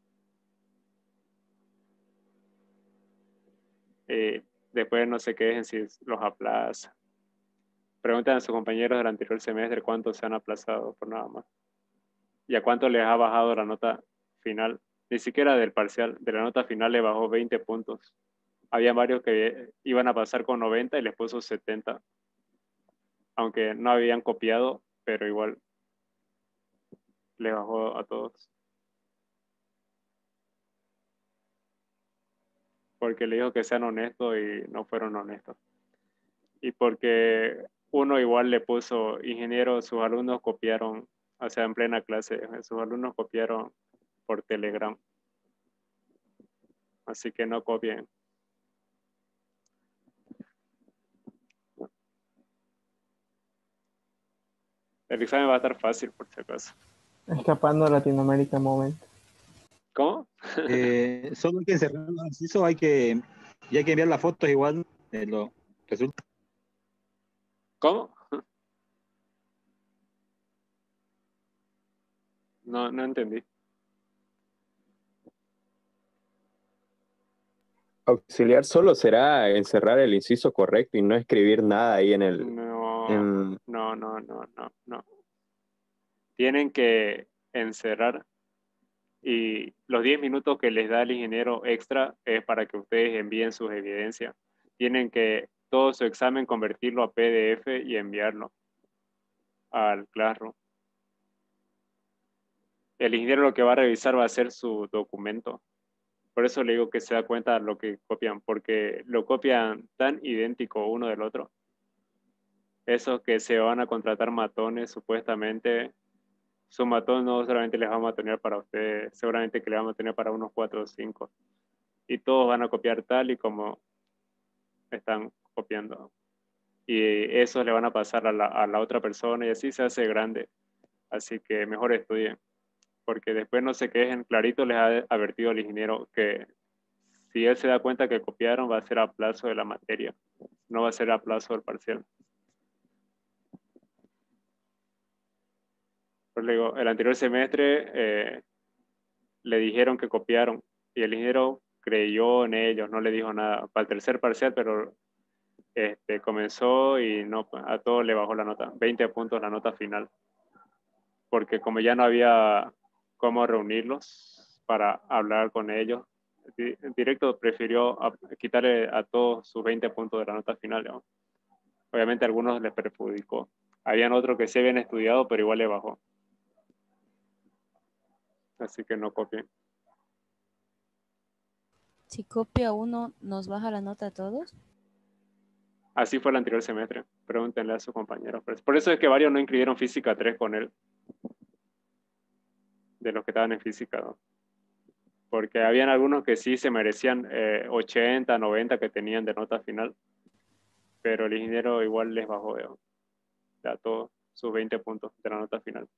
Y después no se quejen si los aplaza. Pregunten a sus compañeros del anterior semestre cuántos se han aplazado por nada más. ¿Y a cuánto les ha bajado la nota final? Ni siquiera del parcial, de la nota final le bajó 20 puntos. Había varios que iban a pasar con 90 y les puso 70. Aunque no habían copiado, pero igual les bajó a todos. Porque le dijo que sean honestos y no fueron honestos. Y porque uno igual le puso, ingeniero, sus alumnos copiaron, o sea, en plena clase, sus alumnos copiaron por Telegram. Así que no copien. El examen va a estar fácil, por si acaso. Escapando a Latinoamérica Moment. ¿Cómo? Solo hay que cerrar el inciso, y hay que enviar las fotos igual de los resultados. ¿Cómo? No entendí. Auxiliar solo será encerrar el inciso correcto y no escribir nada ahí en el... No. Tienen que encerrar y los 10 minutos que les da el ingeniero extra es para que ustedes envíen sus evidencias. Tienen que todo su examen convertirlo a PDF y enviarlo al Classroom. El ingeniero lo que va a revisar va a ser su documento. Por eso le digo que se da cuenta de lo que copian, porque lo copian tan idéntico uno del otro. Esos que se van a contratar matones, supuestamente, su matón no solamente les va a matonear para ustedes, seguramente que le vamos a tener para unos 4 o 5. Y todos van a copiar tal y como están copiando. y eso le van a pasar a la otra persona y así se hace grande. Así que mejor estudien, porque después no se quejen. Clarito les ha advertido el ingeniero que si él se da cuenta que copiaron, va a ser a plazo de la materia, no va a ser a plazo del parcial. Pues le digo, el anterior semestre le dijeron que copiaron y el ingeniero creyó en ellos, no le dijo nada para el tercer parcial, pero comenzó y no, a todos le bajó la nota, 20 puntos la nota final, porque como ya no había cómo reunirlos para hablar con ellos, directo prefirió quitarle a todos sus 20 puntos de la nota final, ¿no? Obviamente a algunos les perjudicó. Habían otros que sí habían estudiado, pero igual le bajó. Así que no copien. Si copia uno, ¿nos baja la nota a todos? Así fue el anterior semestre. Pregúntenle a sus compañeros. Por eso es que varios no inscribieron física 3 con él. De los que estaban en física 2. Porque habían algunos que sí se merecían 80, 90 que tenían de nota final. Pero el ingeniero igual les bajó a todos sus 20 puntos de la nota final.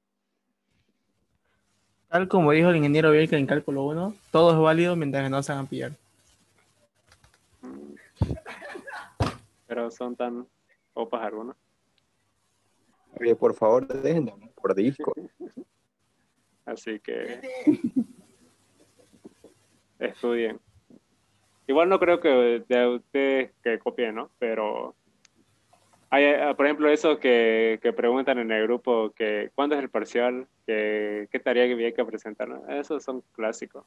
Tal como dijo el ingeniero Bielka en cálculo 1, todo es válido mientras que no se hagan pillar. Pero son tan opas algunos. Oye, por favor, dejen de hablar por disco. Así que estudien. Igual no creo que de ustedes que copien, ¿no? Pero hay, por ejemplo, eso que preguntan en el grupo, que ¿cuándo es el parcial? ¿Qué tarea que hay que presentar? ¿No? Esos son clásicos.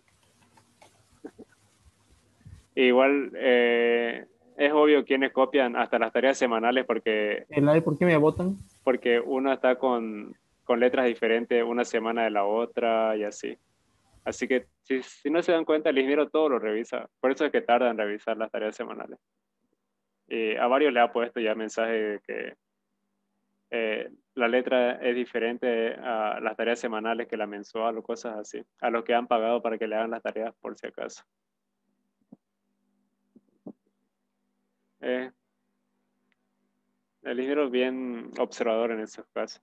Igual es obvio quienes copian hasta las tareas semanales porque ¿Por qué me votan? porque uno está con letras diferentes una semana de la otra y así. Así que si no se dan cuenta, el ingeniero todo lo revisa. Por eso es que tarda en revisar las tareas semanales. Y a varios le ha puesto ya mensaje de que la letra es diferente a las tareas semanales que la mensual o cosas así. A los que han pagado para que le hagan las tareas por si acaso. El ingeniero es bien observador en esos casos.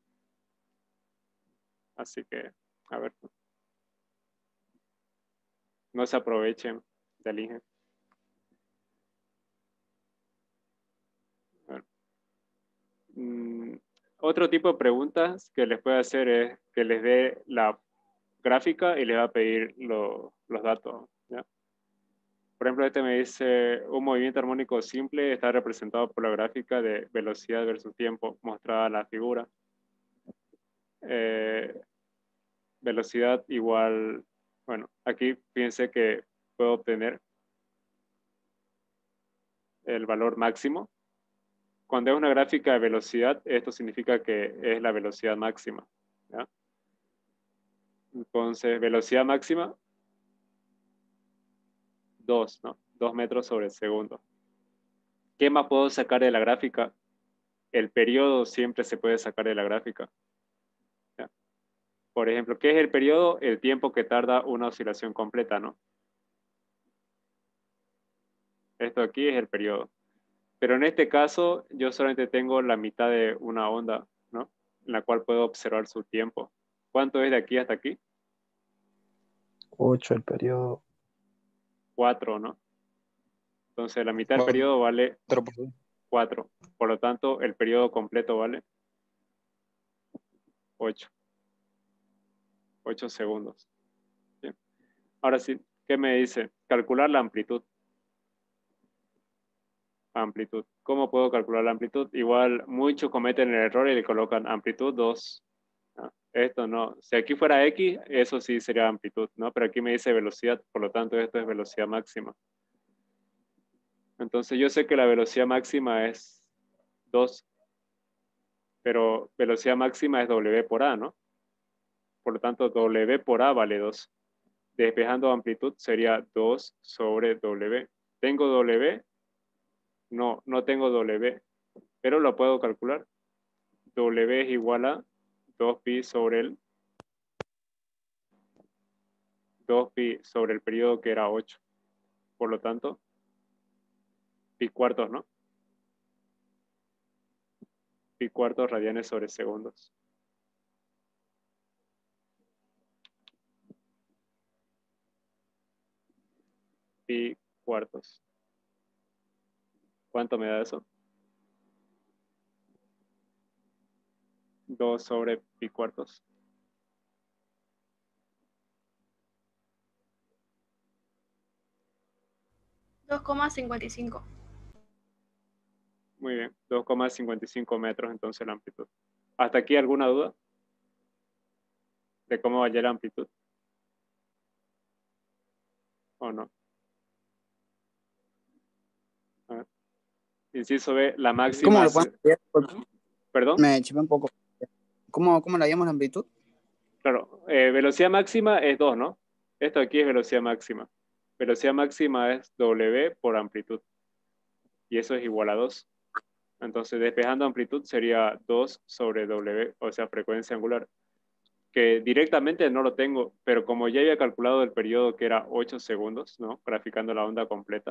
Así que, a ver. No se aprovechen del ingeniero. Otro tipo de preguntas que les puede hacer es que les dé la gráfica y les va a pedir los datos, ¿ya? Por ejemplo, este me dice, un movimiento armónico simple está representado por la gráfica de velocidad versus tiempo mostrada en la figura. Velocidad igual, bueno, aquí fíjense que puedo obtener el valor máximo. Cuando es una gráfica de velocidad, esto significa que es la velocidad máxima, ¿ya? Entonces, velocidad máxima, 2, ¿no? 2 metros sobre segundo. ¿Qué más puedo sacar de la gráfica? El periodo siempre se puede sacar de la gráfica, ¿ya? Por ejemplo, ¿qué es el periodo? El tiempo que tarda una oscilación completa, ¿no? Esto aquí es el periodo. Pero en este caso, yo solamente tengo la mitad de una onda, ¿no? En la cual puedo observar su tiempo. ¿Cuánto es de aquí hasta aquí? 8 el periodo. 4, ¿no? Entonces, la mitad del periodo vale 4. Por lo tanto, el periodo completo vale 8. 8 segundos. Bien. Ahora sí, ¿qué me dice? Calcular la amplitud. Amplitud. ¿Cómo puedo calcular la amplitud? Igual muchos cometen el error y le colocan amplitud 2. ¿No? Esto no. Si aquí fuera X, eso sí sería amplitud, ¿no? Pero aquí me dice velocidad, por lo tanto esto es velocidad máxima. Entonces yo sé que la velocidad máxima es 2, pero velocidad máxima es W por A, ¿no? Por lo tanto, W por A vale 2. Despejando amplitud sería 2 sobre W. ¿Tengo W? No, no tengo W, pero lo puedo calcular. W es igual a 2pi sobre el 2pi sobre el periodo que era 8. Por lo tanto, pi cuartos, ¿no? pi cuartos radianes sobre segundos. Pi cuartos. ¿Cuánto me da eso? 2 sobre pi cuartos. $2,55. Muy bien, 2,55 metros entonces la amplitud. ¿Hasta aquí alguna duda de cómo vaya la amplitud? ¿O no? A ver. Inciso B, la máxima... ¿Cómo lo podemos ver? ¿Perdón? Me chipé un poco. ¿Cómo la llamamos la amplitud? Claro, velocidad máxima es 2, ¿no? Esto aquí es velocidad máxima. Velocidad máxima es W por amplitud. Y eso es igual a 2. Entonces, despejando amplitud sería 2 sobre W, o sea, frecuencia angular. Que directamente no lo tengo, pero como ya había calculado el periodo que era 8 segundos, ¿no? Graficando la onda completa.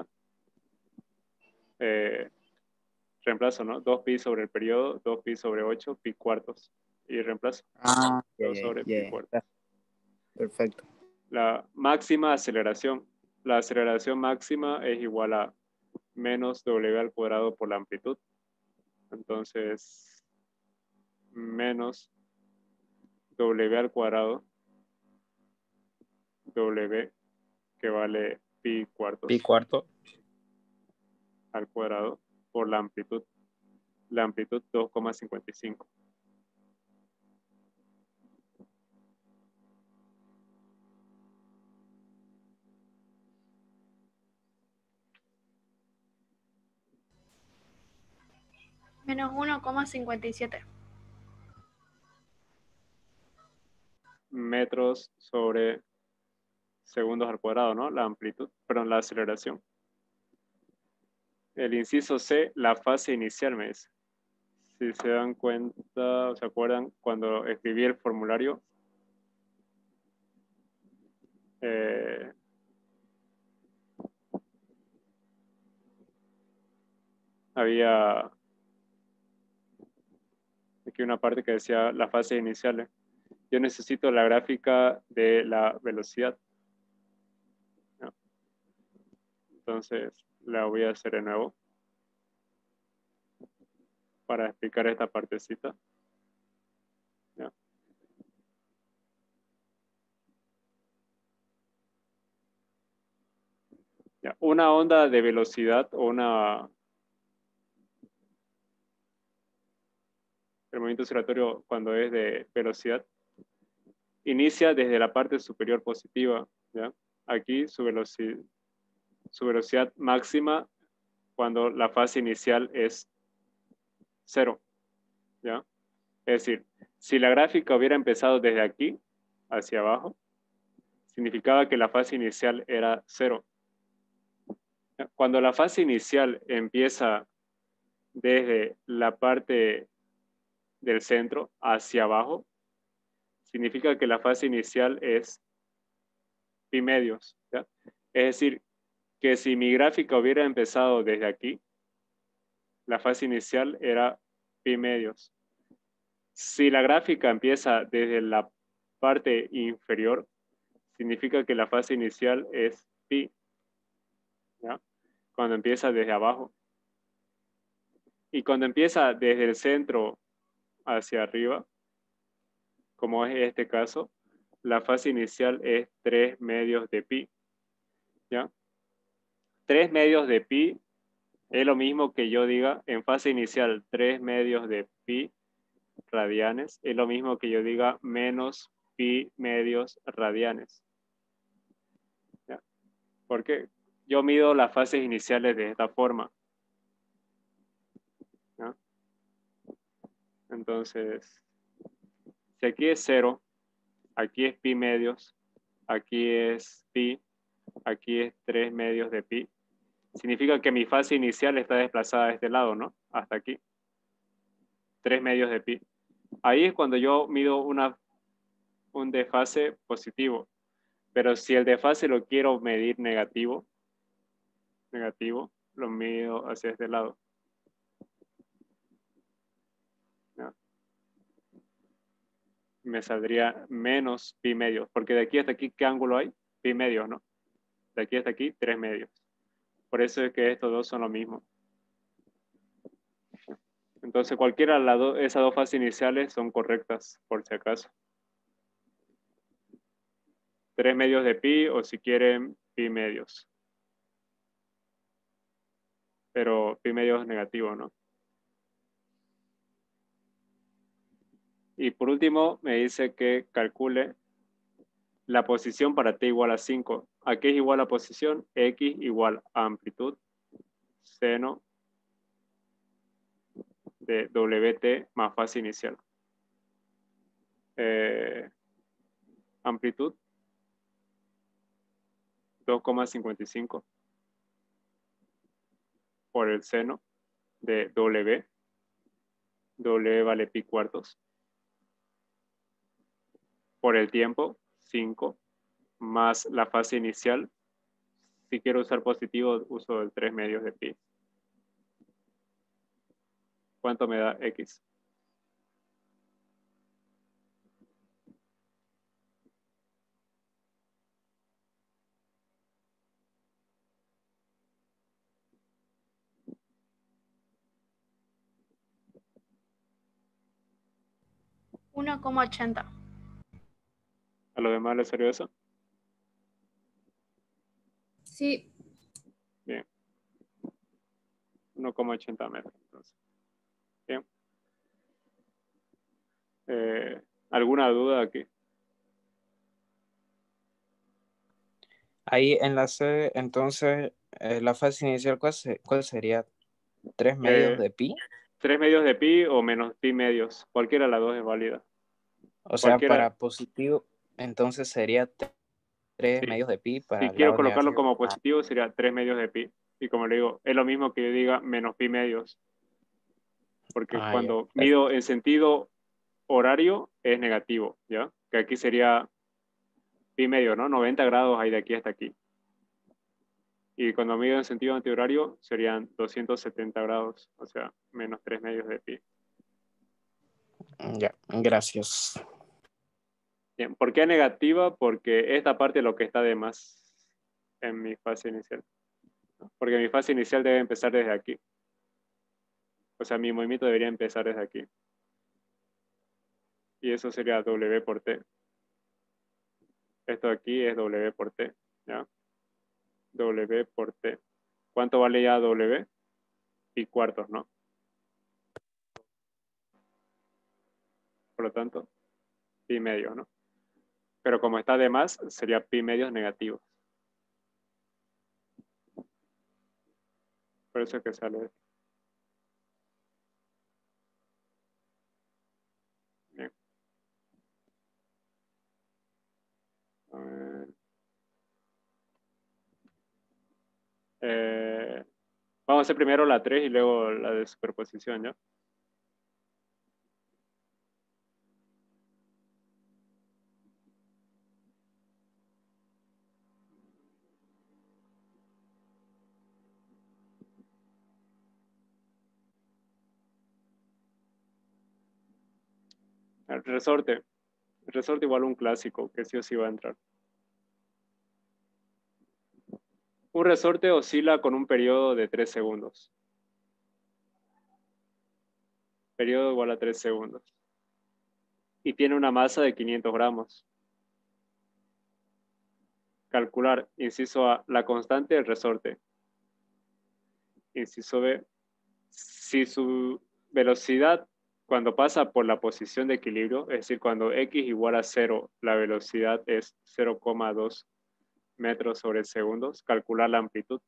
Reemplazo, ¿no? 2pi sobre el periodo, 2pi sobre 8, pi cuartos. Y reemplazo. 2 sobre pi cuartos. Perfecto. La máxima aceleración. La aceleración máxima es igual a menos W al cuadrado por la amplitud. Entonces, menos W al cuadrado, W que vale pi cuartos. Pi cuarto. Al cuadrado por la amplitud. La amplitud 2,55. Menos 1,57. Metros sobre segundos al cuadrado, ¿no? La amplitud, perdón, la aceleración. El inciso C, la fase inicial me dice. Si se dan cuenta, ¿se acuerdan cuando escribí el formulario? Había aquí una parte que decía las fases iniciales. Yo necesito la gráfica de la velocidad. ¿No? Entonces, la voy a hacer de nuevo para explicar esta partecita. ¿No? Ya. Una onda de velocidad o el movimiento oscilatorio cuando es de velocidad inicia desde la parte superior positiva. ¿Ya? Aquí su velocidad máxima cuando la fase inicial es 0. ¿Ya? Es decir, si la gráfica hubiera empezado desde aquí hacia abajo, significaba que la fase inicial era 0. Cuando la fase inicial empieza desde la parte del centro hacia abajo, significa que la fase inicial es pi medios. ¿Ya? Es decir, que si mi gráfica hubiera empezado desde aquí, la fase inicial era pi medios. Si la gráfica empieza desde la parte inferior, significa que la fase inicial es pi. ¿Ya? Cuando empieza desde abajo. Y cuando empieza desde el centro hacia arriba, como es este caso, la fase inicial es 3 medios de pi. ¿Ya? 3 medios de pi es lo mismo que yo diga en fase inicial 3 medios de pi radianes, es lo mismo que yo diga menos pi medios radianes. ¿Ya? Porque yo mido las fases iniciales de esta forma. ¿Ya? Entonces, si aquí es 0, aquí es pi medios, aquí es pi, aquí es 3 medios de pi, significa que mi fase inicial está desplazada de este lado, ¿no? Hasta aquí. 3 medios de pi. Ahí es cuando yo mido un desfase positivo. Pero si el desfase lo quiero medir negativo, lo mido hacia este lado. Me saldría menos pi medios, porque de aquí hasta aquí, ¿qué ángulo hay? Pi medios, ¿no? De aquí hasta aquí, 3 medios. Por eso es que estos dos son lo mismo. Entonces cualquiera de esas dos fases iniciales son correctas, por si acaso. 3 medios de pi, o si quieren, pi medios. Pero pi medios es negativo, ¿no? Y por último, me dice que calcule la posición para t igual a 5. ¿A qué es igual la posición? X igual a amplitud seno de WT más fase inicial. Amplitud 2,55 por el seno de W. W vale pi cuartos. Por el tiempo, 5, más la fase inicial. Si quiero usar positivo, uso el 3 medios de pi. ¿Cuánto me da X? $1,80. ¿A los demás les salió eso? Sí. Bien. 1,80 metros. Entonces. Bien. ¿Alguna duda aquí? Ahí en la C, entonces, la fase inicial, ¿cuál sería? ¿3 medios de pi? 3 medios de pi o menos pi medios. Cualquiera de las dos es válida. O sea, Cualquiera, para positivo, entonces sería 3 sí. medios de pi. Para Si el quiero lado colocarlo negativo. como positivo, sería 3 medios de pi. Y como le digo, es lo mismo que yo diga menos pi medios. Porque cuando Ya. mido en sentido horario, es negativo, ¿ya? Que aquí sería pi medio, ¿no? 90 grados hay de aquí hasta aquí. Y cuando mido en sentido antihorario, serían 270 grados, o sea, menos 3 medios de pi. Ya, gracias. Bien, ¿por qué negativa? Porque esta parte es lo que está de más en mi fase inicial. Porque mi fase inicial debe empezar desde aquí. O sea, mi movimiento debería empezar desde aquí. Y eso sería W por T. Esto aquí es W por T, ¿ya? W por T. ¿Cuánto vale ya W? Pi cuartos, ¿no? Por lo tanto, pi medios, ¿no? Pero como está de más, sería pi medios negativos. Por eso es que sale. Bien. A ver. Vamos a hacer primero la 3 y luego la de superposición, ¿ya? El resorte. El resorte igual un clásico, que sí o sí va a entrar. Un resorte oscila con un periodo de 3 segundos. Periodo igual a 3 segundos. Y tiene una masa de 500 gramos. Calcular, inciso A, la constante del resorte. Inciso B, si su velocidad cuando pasa por la posición de equilibrio, es decir, cuando x igual a 0, la velocidad es 0,2 metros sobre segundos, calcular la amplitud.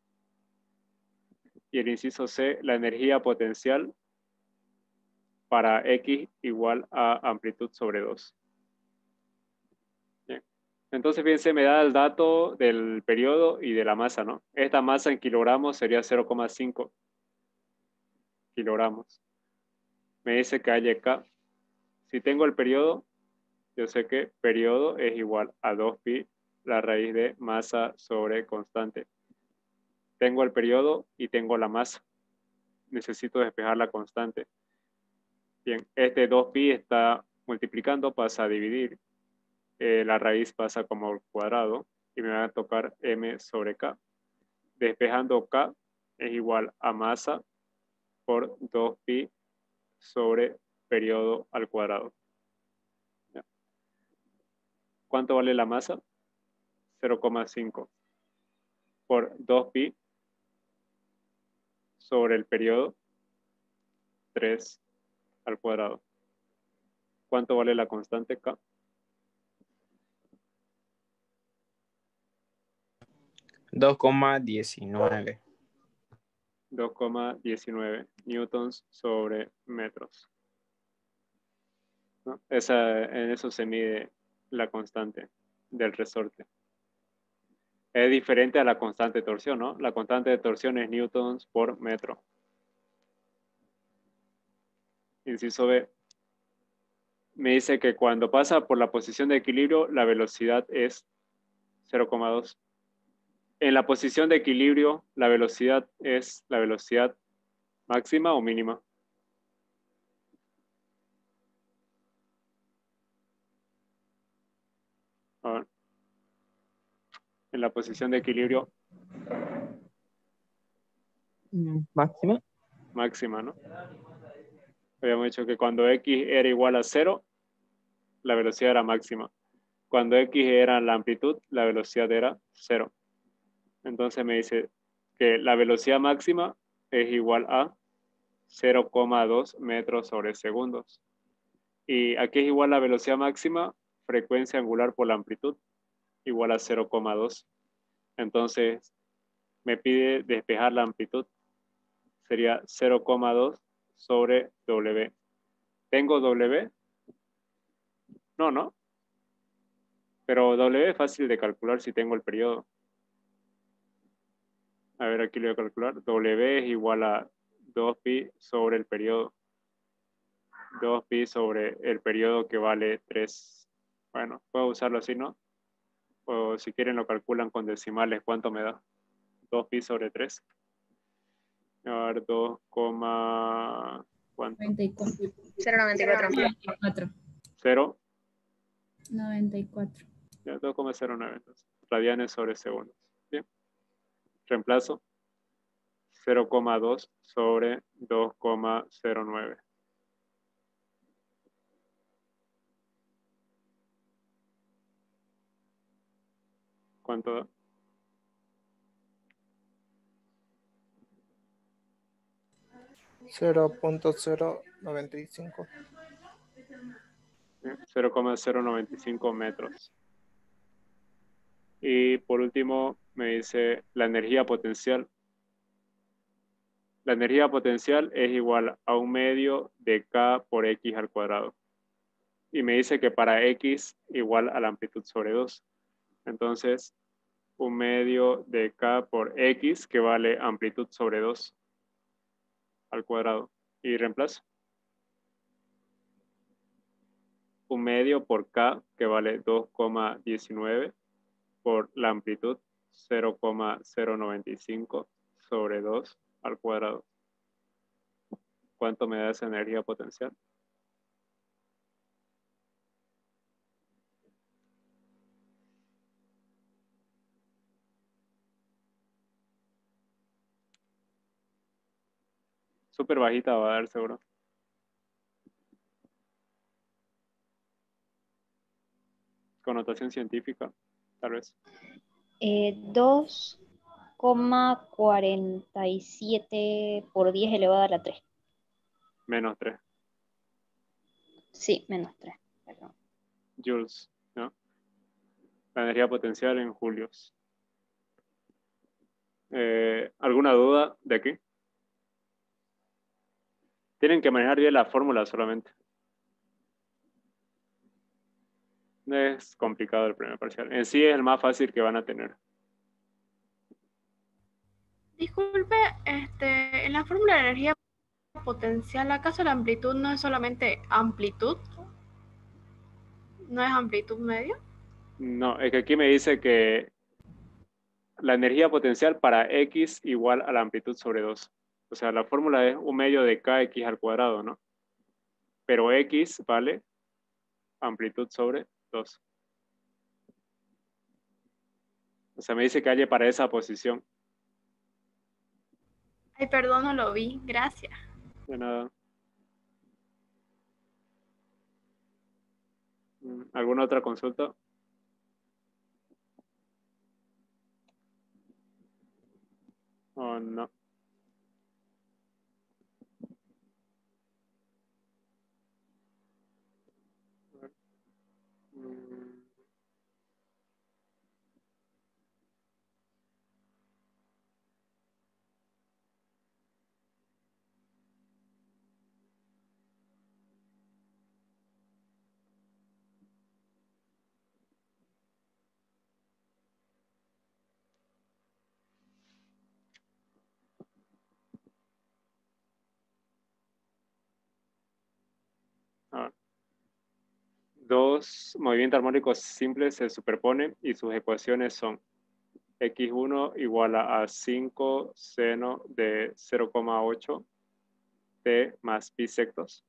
Y el inciso C, la energía potencial para x igual a amplitud sobre 2. Bien. Entonces, fíjense, me da el dato del periodo y de la masa, ¿no? Esta masa en kilogramos sería 0,5 kilogramos. Me dice que hay K. Si tengo el periodo, yo sé que periodo es igual a 2pi la raíz de masa sobre constante. Tengo el periodo y tengo la masa. Necesito despejar la constante. Bien, este 2pi está Multiplicando pasa a dividir. La raíz pasa como al cuadrado y me va a tocar m sobre k. Despejando k es igual a masa por 2pi sobre periodo al cuadrado. ¿Ya? ¿Cuánto vale la masa? 0,5 por 2pi sobre el periodo 3 al cuadrado. ¿Cuánto vale la constante k? 2,19. 2,19 newtons sobre metros. ¿No? En eso se mide la constante del resorte. Es diferente a la constante de torsión, ¿no? La constante de torsión es newtons por metro. Inciso B. Me dice que cuando pasa por la posición de equilibrio, la velocidad es 0,2. En la posición de equilibrio, la velocidad es la velocidad máxima o mínima. A ver. En la posición de equilibrio Máxima. máxima, ¿no? Habíamos dicho que cuando x era igual a 0, la velocidad era máxima. Cuando x era la amplitud, la velocidad era 0. Entonces me dice que la velocidad máxima es igual a 0,2 metros sobre segundos. ¿Y aquí es igual la velocidad máxima? Frecuencia angular por la amplitud, igual a 0,2. Entonces me pide despejar la amplitud. Sería 0,2 sobre W. ¿Tengo W? No, ¿no? Pero W es fácil de calcular si tengo el periodo. A ver, aquí lo voy a calcular. W es igual a 2pi sobre el periodo. 2pi sobre el periodo que vale 3. Bueno, puedo usarlo así, ¿no? O si quieren lo calculan con decimales. ¿Cuánto me da? 2pi sobre 3. A ver, 2, ¿cuánto? 94. 0,94. 0. 94. 2,09 entonces. Radianes sobre segundos. Bien. Reemplazo. 0,2 sobre 2,09. ¿Cuánto da? .095. 0,095 metros. Y por último me dice la energía potencial. La energía potencial es igual a 1/2 de K por X al cuadrado. Y me dice que para X igual a la amplitud sobre 2. Entonces, 1/2 de K por X que vale amplitud sobre 2 al cuadrado. Y reemplazo. 1/2 por K que vale 2,19 por la amplitud 0,095 sobre 2 al cuadrado. ¿Cuánto me da esa energía potencial? Súper bajita va a dar seguro. Connotación científica, tal vez. 2,47 por 10 elevado a la 3. Menos 3. Sí, menos 3. Perdón. Joules, ¿no? La energía potencial en julios. ¿Alguna duda de aquí? Tienen que manejar bien la fórmula solamente. No es complicado el primer parcial. En sí es el más fácil que van a tener. Disculpe, en la fórmula de energía potencial, ¿acaso la amplitud no es solamente amplitud? ¿No es amplitud medio? No, es que aquí me dice que la energía potencial para X igual a la amplitud sobre 2. O sea, la fórmula es 1/2 de KX al cuadrado, ¿no? Pero X vale amplitud sobre 2. O sea, me dice que halle para esa posición. Ay, perdón, no lo vi. Gracias. De nada. ¿Alguna otra consulta? ¿O no? Mm, a ver. Dos movimientos armónicos simples se superponen y sus ecuaciones son x1 igual a 5 seno de 0,8 t más pi sectos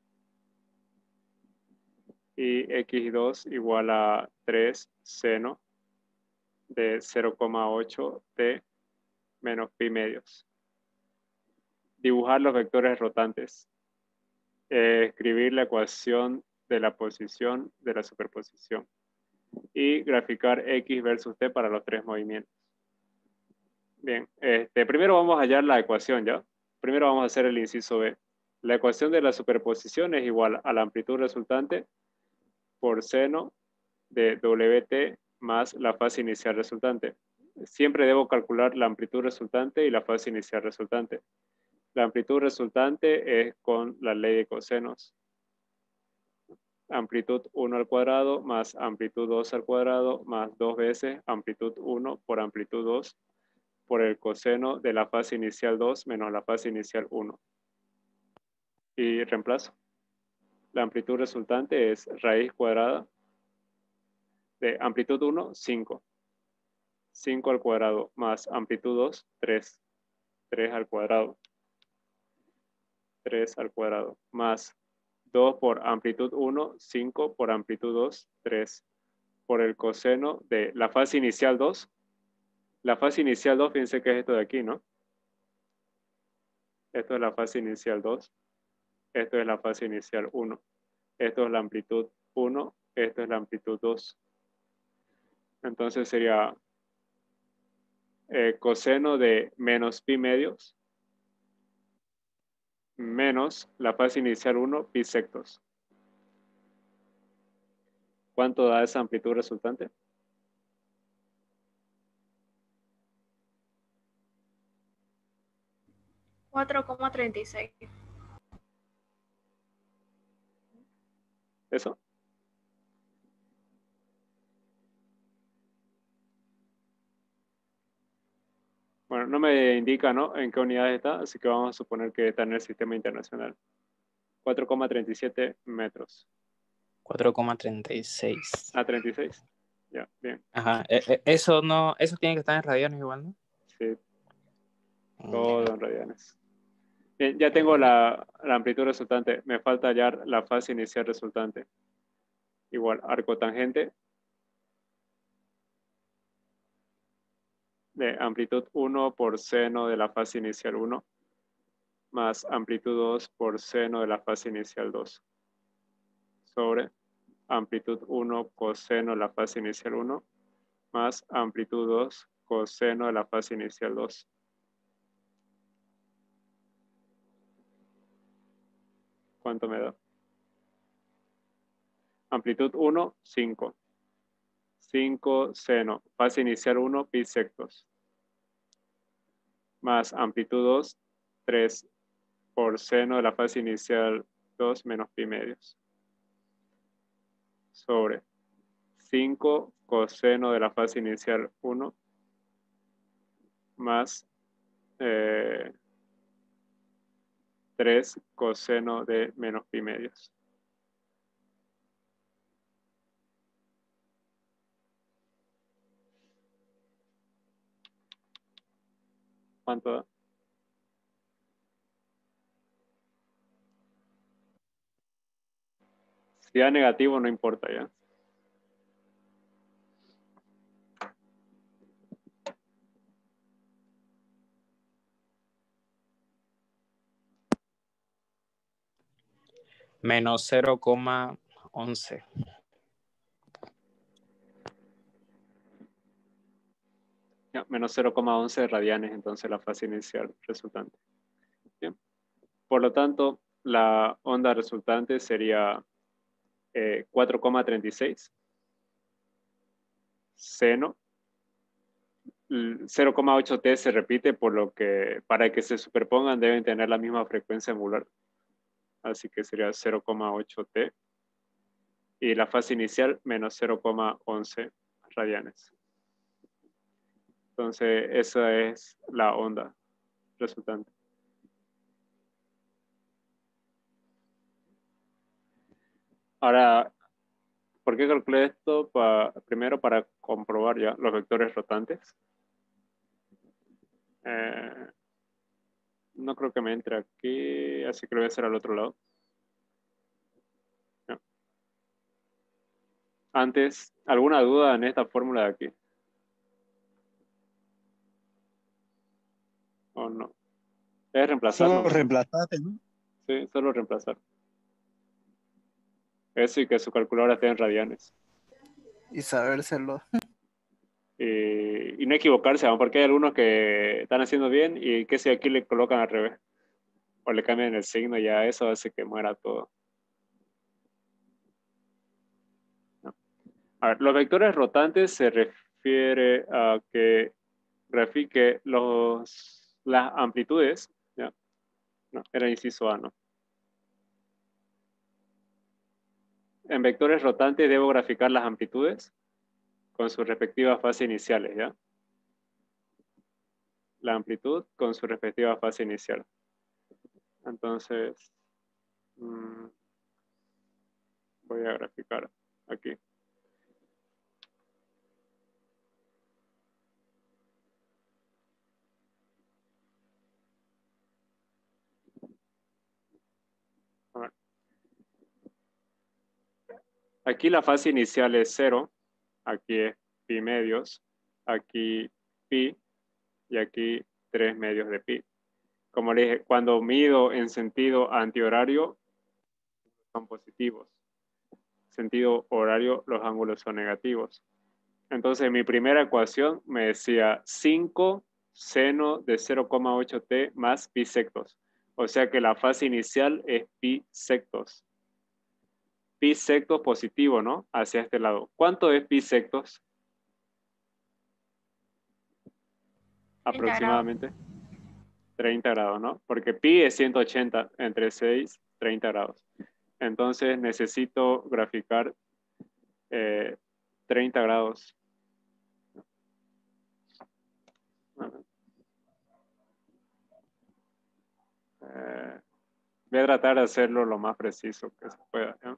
y x2 igual a 3 seno de 0,8 t menos pi medios. Dibujar los vectores rotantes. Escribir la ecuación de la posición de la superposición y graficar x versus t para los tres movimientos. Bien, primero vamos a hallar la ecuación, ¿ya? Primero vamos a hacer el inciso B. La ecuación de la superposición es igual a la amplitud resultante por seno de WT más la fase inicial resultante. Siempre debo calcular la amplitud resultante y la fase inicial resultante. La amplitud resultante es con la ley de cosenos. Amplitud 1 al cuadrado más amplitud 2 al cuadrado más 2 veces amplitud 1 por amplitud 2 por el coseno de la fase inicial 2 menos la fase inicial 1. Y reemplazo. La amplitud resultante es raíz cuadrada de amplitud 1, 5. 5 al cuadrado más amplitud 2, 3. 3 al cuadrado. 3 al cuadrado más 2 por amplitud 1, 5 por amplitud 2, 3 por el coseno de la fase inicial 2. La fase inicial 2, fíjense que es esto de aquí, ¿no? Esto es la fase inicial 2. Esto es la fase inicial 1. Esto es la amplitud 1. Esto es la amplitud 2. Entonces sería coseno de menos pi medios menos la fase inicial 1, pi sectos. ¿Cuánto da esa amplitud resultante? $4,36. ¿Eso? Bueno, no me indica, ¿no?, en qué unidad está, así que vamos a suponer que está en el sistema internacional. 4,37 metros. 4,36. Ah, 36. Ya, bien. Ajá. Eso no, eso tiene que estar en radianes igual, ¿no? Sí. Todo en radianes. Bien, ya tengo la amplitud resultante. Me falta hallar la fase inicial resultante. Igual, arco tangente de amplitud 1 por seno de la fase inicial 1 más amplitud 2 por seno de la fase inicial 2 sobre amplitud 1 coseno de la fase inicial 1 más amplitud 2 coseno de la fase inicial 2. ¿Cuánto me da? Amplitud 1, 5. 5 seno, fase inicial 1, pi sectos. Más amplitud 2, 3 por seno de la fase inicial 2 menos pi medios. Sobre 5 coseno de la fase inicial 1 más 3 coseno de menos pi medios. ¿Cuánto da? Si da negativo, no importa ya. Menos 0,11. Ya, menos 0,11 radianes, entonces la fase inicial resultante. Bien. Por lo tanto, la onda resultante sería 4,36 seno. 0,8T se repite, por lo que para que se superpongan deben tener la misma frecuencia angular. Así que sería 0,8T. Y la fase inicial menos 0,11 radianes. Entonces, esa es la onda resultante. Ahora, ¿por qué calculé esto? Primero, para comprobar ya los vectores rotantes. No creo que me entre aquí, así que lo voy a hacer al otro lado. Ya. Antes, ¿alguna duda en esta fórmula de aquí? ¿O no? Es reemplazar. Solo reemplazaste, ¿no? Sí, solo reemplazar. Eso y que su calculadora esté en radianes. Y sabérselo. Y no equivocarse, ¿no? Porque hay algunos que están haciendo bien y que si aquí le colocan al revés. O le cambian el signo, ya eso hace que muera todo. No. A ver, los vectores rotantes se refiere a que grafique las amplitudes. ¿Ya? No, era inciso A, ¿no? En vectores rotantes debo graficar las amplitudes con sus respectivas fases iniciales, ¿ya? La amplitud con su respectiva fase inicial. Entonces, voy a graficar aquí. A ver. Aquí la fase inicial es 0, aquí es pi medios, aquí pi y aquí 3 medios de pi. Como le dije, cuando mido en sentido antihorario, son positivos. Sentido horario, los ángulos son negativos. Entonces, mi primera ecuación me decía 5 seno de 0,8t más pi sectos. O sea que la fase inicial es pi sectos. Pi sectos positivo, ¿no? Hacia este lado. ¿Cuánto es pi sectos? Aproximadamente 30 grados, ¿no? Porque pi es 180, entre 6, 30 grados. Entonces necesito graficar 30 grados. Voy a tratar de hacerlo lo más preciso que se pueda, ¿no?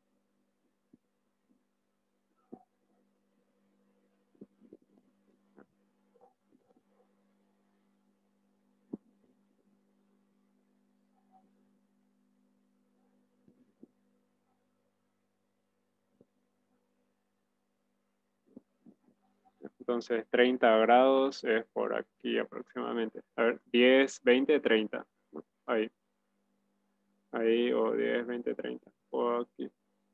Entonces 30 grados es por aquí aproximadamente. A ver, 10, 20, 30. Ahí. Ahí, o 10, 20, 30. O aquí.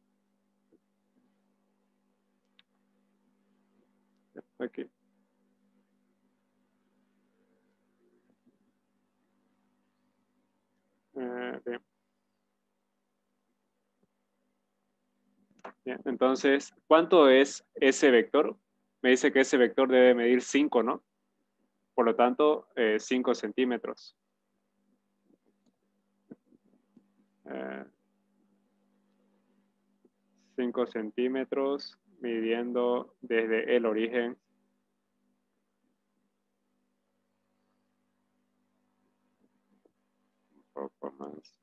Aquí. Bien. Bien. Entonces, ¿cuánto es ese vector? Me dice que ese vector debe medir 5, ¿no? Por lo tanto, 5 centímetros. 5 centímetros, midiendo desde el origen. Un poco más.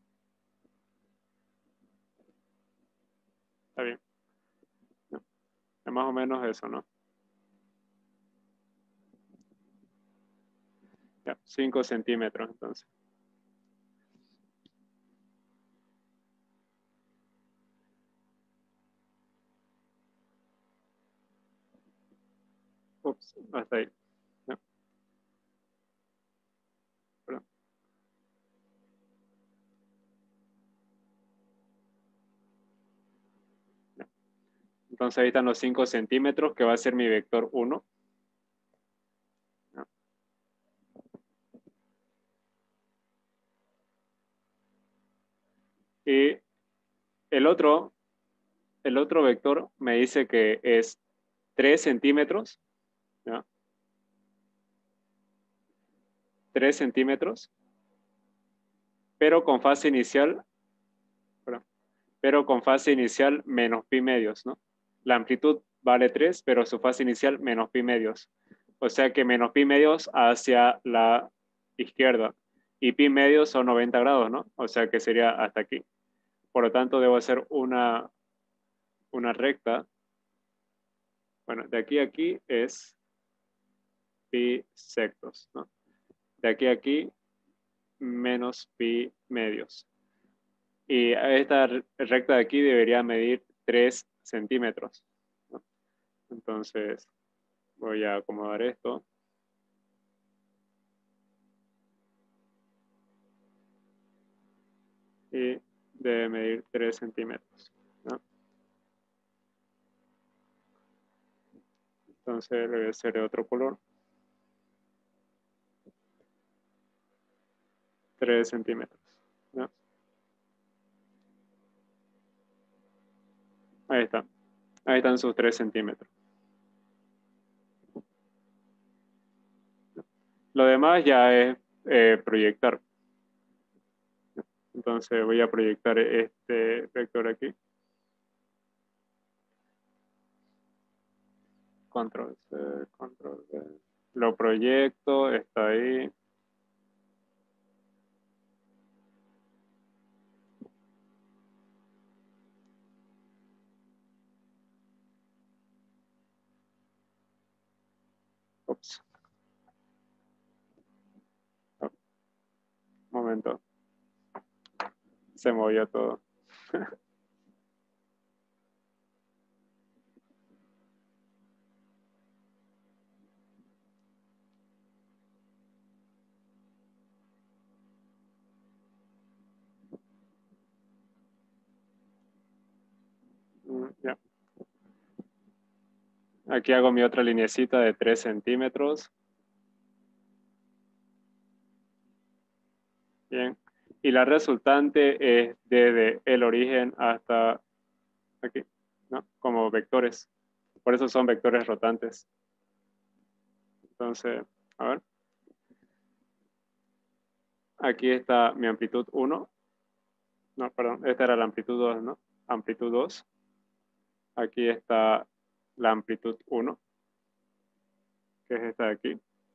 Está bien. No, es más o menos eso, ¿no? Ya, 5 centímetros, entonces. . Ups, hasta ahí. ¿No? Perdón. ¿No? Entonces ahí están los 5 centímetros, que va a ser mi vector 1. ¿No? Y el otro vector me dice que es 3 centímetros. ¿No? 3 centímetros, pero con fase inicial, menos pi medios, ¿no? La amplitud vale 3, pero su fase inicial menos pi medios. O sea que menos pi medios hacia la izquierda. Y pi medios son 90 grados, ¿no? O sea que sería hasta aquí. Por lo tanto, debo hacer una recta. Bueno, de aquí a aquí es pi sectos, ¿no? De aquí a aquí, menos pi medios. Y esta recta de aquí debería medir 3 centímetros, ¿no? Entonces, voy a acomodar esto. Y debe medir 3 centímetros, ¿no? Entonces, le voy a hacer de otro color. 3 centímetros, ¿no? Ahí está. Ahí están sus 3 centímetros. Lo demás ya es proyectar. Entonces voy a proyectar este vector aquí. Control C, Control V. Lo proyecto, está ahí. Ups. Oh, momento. Se movió todo. Ya. Aquí hago mi otra lineecita de 3 centímetros. Bien. Y la resultante es desde el origen hasta aquí, ¿no? Como vectores. Por eso son vectores rotantes. Entonces, a ver. Aquí está mi amplitud 1. No, perdón, esta era la amplitud 2, ¿no? Amplitud 2. Aquí está la amplitud 1, que es esta de aquí.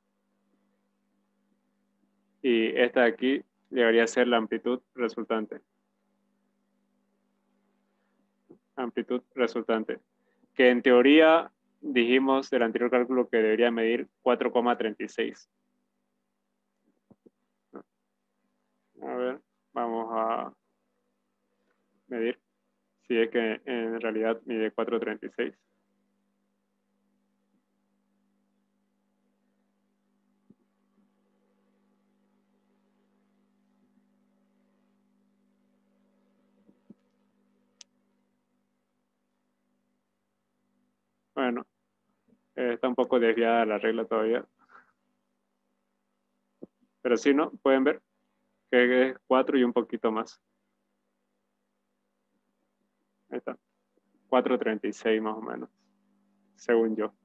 Y esta de aquí debería ser la amplitud resultante. Amplitud resultante. Que en teoría dijimos del anterior cálculo que debería medir 4,36. A ver, vamos a medir si es que en realidad mide 4,36. Bueno, está un poco desviada la regla todavía. Pero sí, ¿no? Pueden ver que es 4 y un poquito más. Ahí está. 4,36 más o menos, según yo.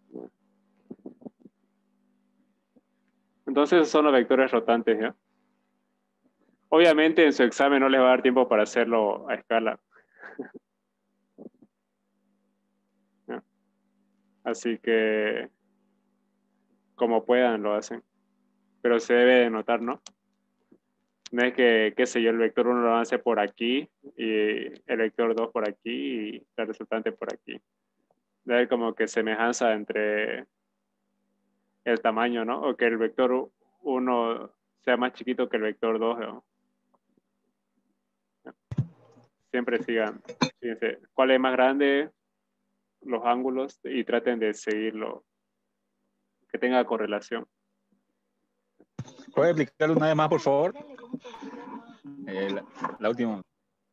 Entonces son los vectores rotantes, ¿ya? Obviamente en su examen no les va a dar tiempo para hacerlo a escala. ¿Ya? Así que como puedan lo hacen. Pero se debe de notar, ¿no? No es que, qué sé yo, el vector 1 lo avance por aquí y el vector 2 por aquí y la resultante por aquí. Debe haber como que semejanza entre el tamaño, ¿no? O que el vector 1 sea más chiquito que el vector 2, ¿no? Siempre sigan, fíjense, cuál es más grande, los ángulos, y traten de seguirlo que tenga correlación. ¿Puede explicarlo una vez más, por favor? La última.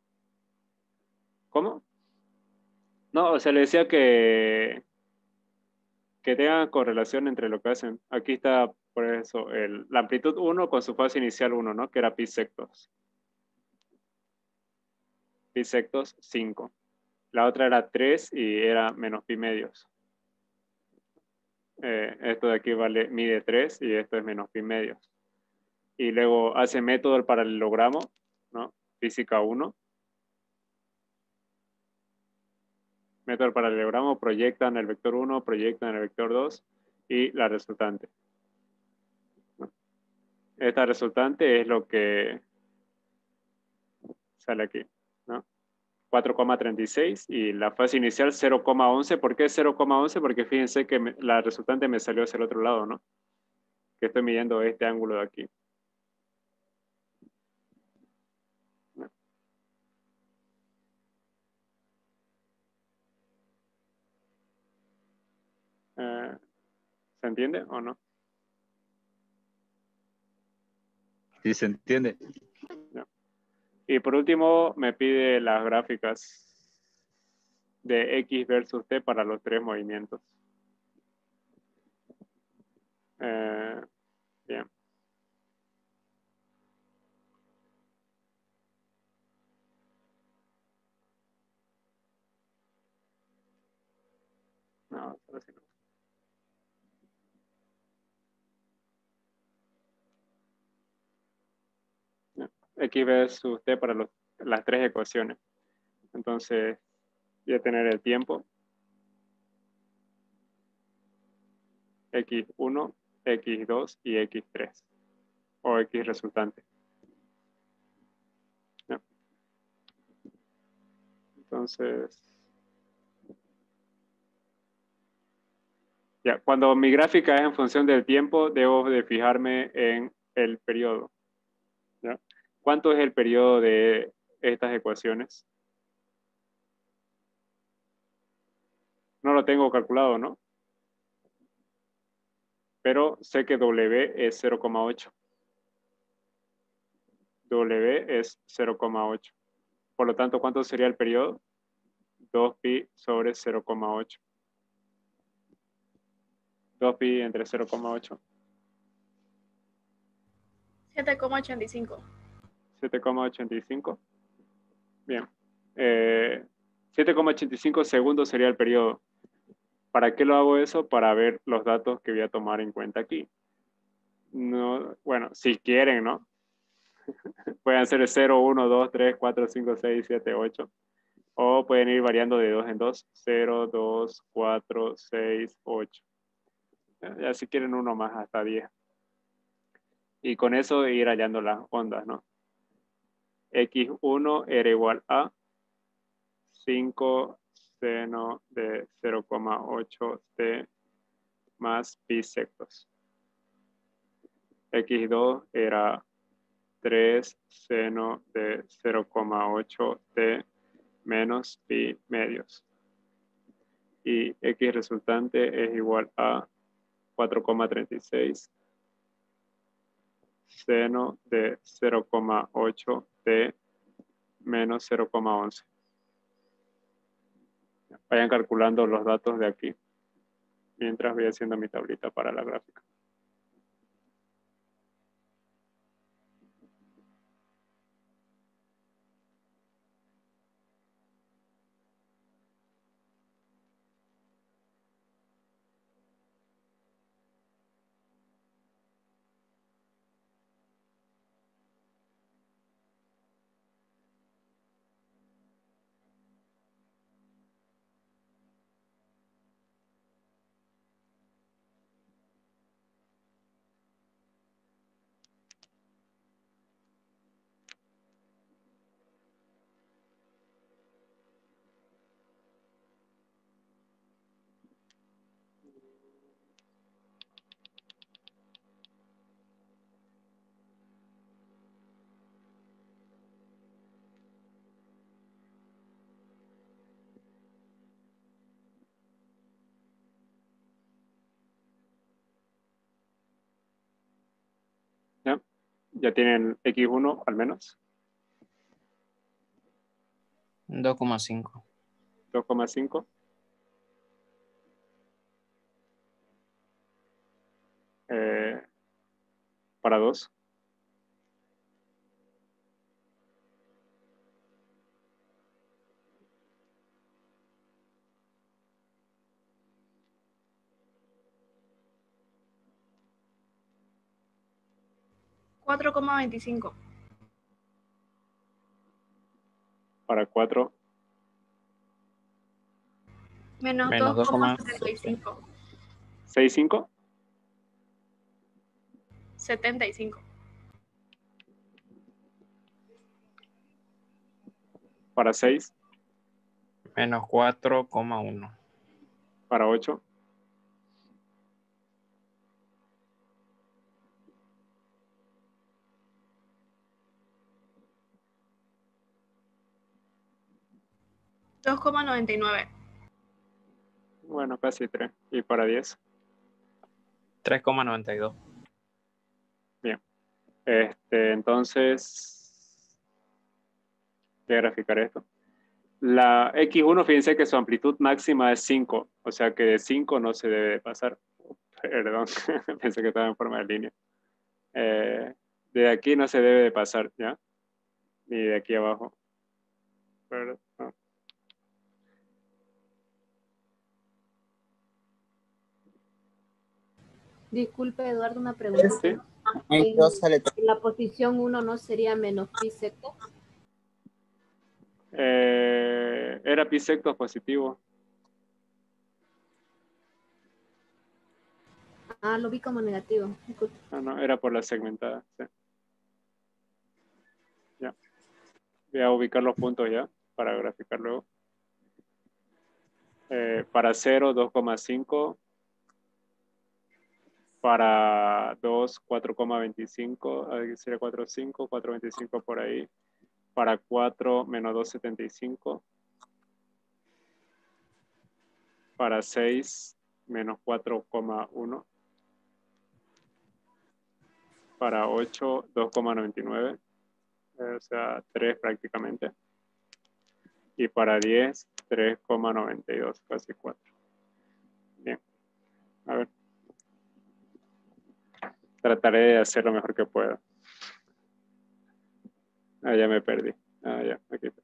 ¿Cómo? No, o sea, le decía que tengan correlación entre lo que hacen. Aquí está, por eso, la amplitud 1 con su fase inicial 1, ¿no? Que era pi sectos. Pi sectos 5. La otra era 3 y era menos pi medios. Esto de aquí mide 3 y esto es menos pi medios. Y luego hace método del paralelogramo, ¿no? Física 1. Método del paralelogramo, proyectan el vector 1, proyectan el vector 2 y la resultante. ¿No? Esta resultante es lo que sale aquí, ¿no? 4,36 y la fase inicial 0,11. ¿Por qué 0,11? Porque fíjense que la resultante me salió hacia el otro lado, ¿no? Que estoy midiendo este ángulo de aquí. ¿No? ¿Se entiende o no? Sí, se entiende. No. Y por último, me pide las gráficas de X versus T para los 3 movimientos. Bien. No, solo si no. No. X versus T para las 3 ecuaciones. Entonces, voy a tener el tiempo. X1, X2 y X3. O X resultante. ¿No? Entonces, ya, cuando mi gráfica es en función del tiempo, debo de fijarme en el periodo. ¿Ya? ¿Cuánto es el periodo de estas ecuaciones? No lo tengo calculado, ¿no? Pero sé que W es 0,8. W es 0,8. Por lo tanto, ¿cuánto sería el periodo? 2pi sobre 0,8. 2pi entre 0,8. 7,85. 7,85. Bien. 7,85 segundos sería el periodo. ¿Para qué lo hago eso? Para ver los datos que voy a tomar en cuenta aquí. No, bueno, si quieren, ¿no? Pueden ser 0, 1, 2, 3, 4, 5, 6, 7, 8. O pueden ir variando de 2 en 2. 0, 2, 4, 6, 8. Ya si quieren uno más hasta 10. Y con eso ir hallando las ondas, ¿no? X1 era igual a 5 seno de 0,8 t más pi sectos. X2 era 3 seno de 0,8 t menos pi medios. Y X resultante es igual a 4,36 seno de 0,8 t menos 0,11. Vayan calculando los datos de aquí mientras voy haciendo mi tablita para la gráfica. ¿Ya tienen X1 al menos? 2,5. 2,5. Para 2. $4,25. Para 4. Menos Menos 2,75. 6,5. 75. Para 6. Menos 4,1. Para 8. $2,99. Bueno, casi 3. Y para 10. 3,92. Bien. Entonces, voy a graficar esto. La X1, fíjense que su amplitud máxima es 5. O sea que de 5 no se debe pasar. Perdón, pensé que estaba en forma de línea. De aquí no se debe de pasar, ¿ya? Ni de aquí abajo. Perdón. No. Disculpe, Eduardo, una pregunta. Sí. En la posición 1 no sería menos pi secto. Era pi sectos positivo. Ah, lo vi como negativo. Disculpe. No, era por la segmentada. Sí. Ya. Voy a ubicar los puntos ya para graficar luego. Para 0, 2,5. Para 2, 4,25. Aquí sería 4,5, 4,25 por ahí. Para 4, menos 2,75. Para 6, menos 4,1. Para 8, 2,99. O sea, 3 prácticamente. Y para 10, 3,92, casi 4. Bien. A ver. Trataré de hacer lo mejor que pueda. Ah, ya me perdí. Ah, ya, aquí está.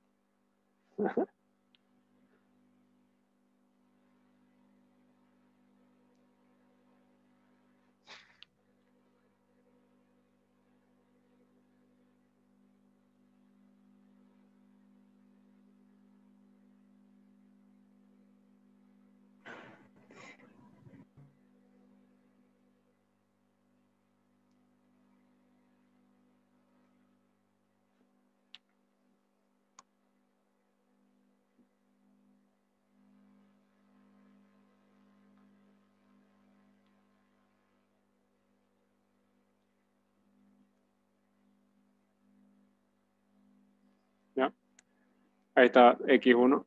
¿Ya? Ahí está X1.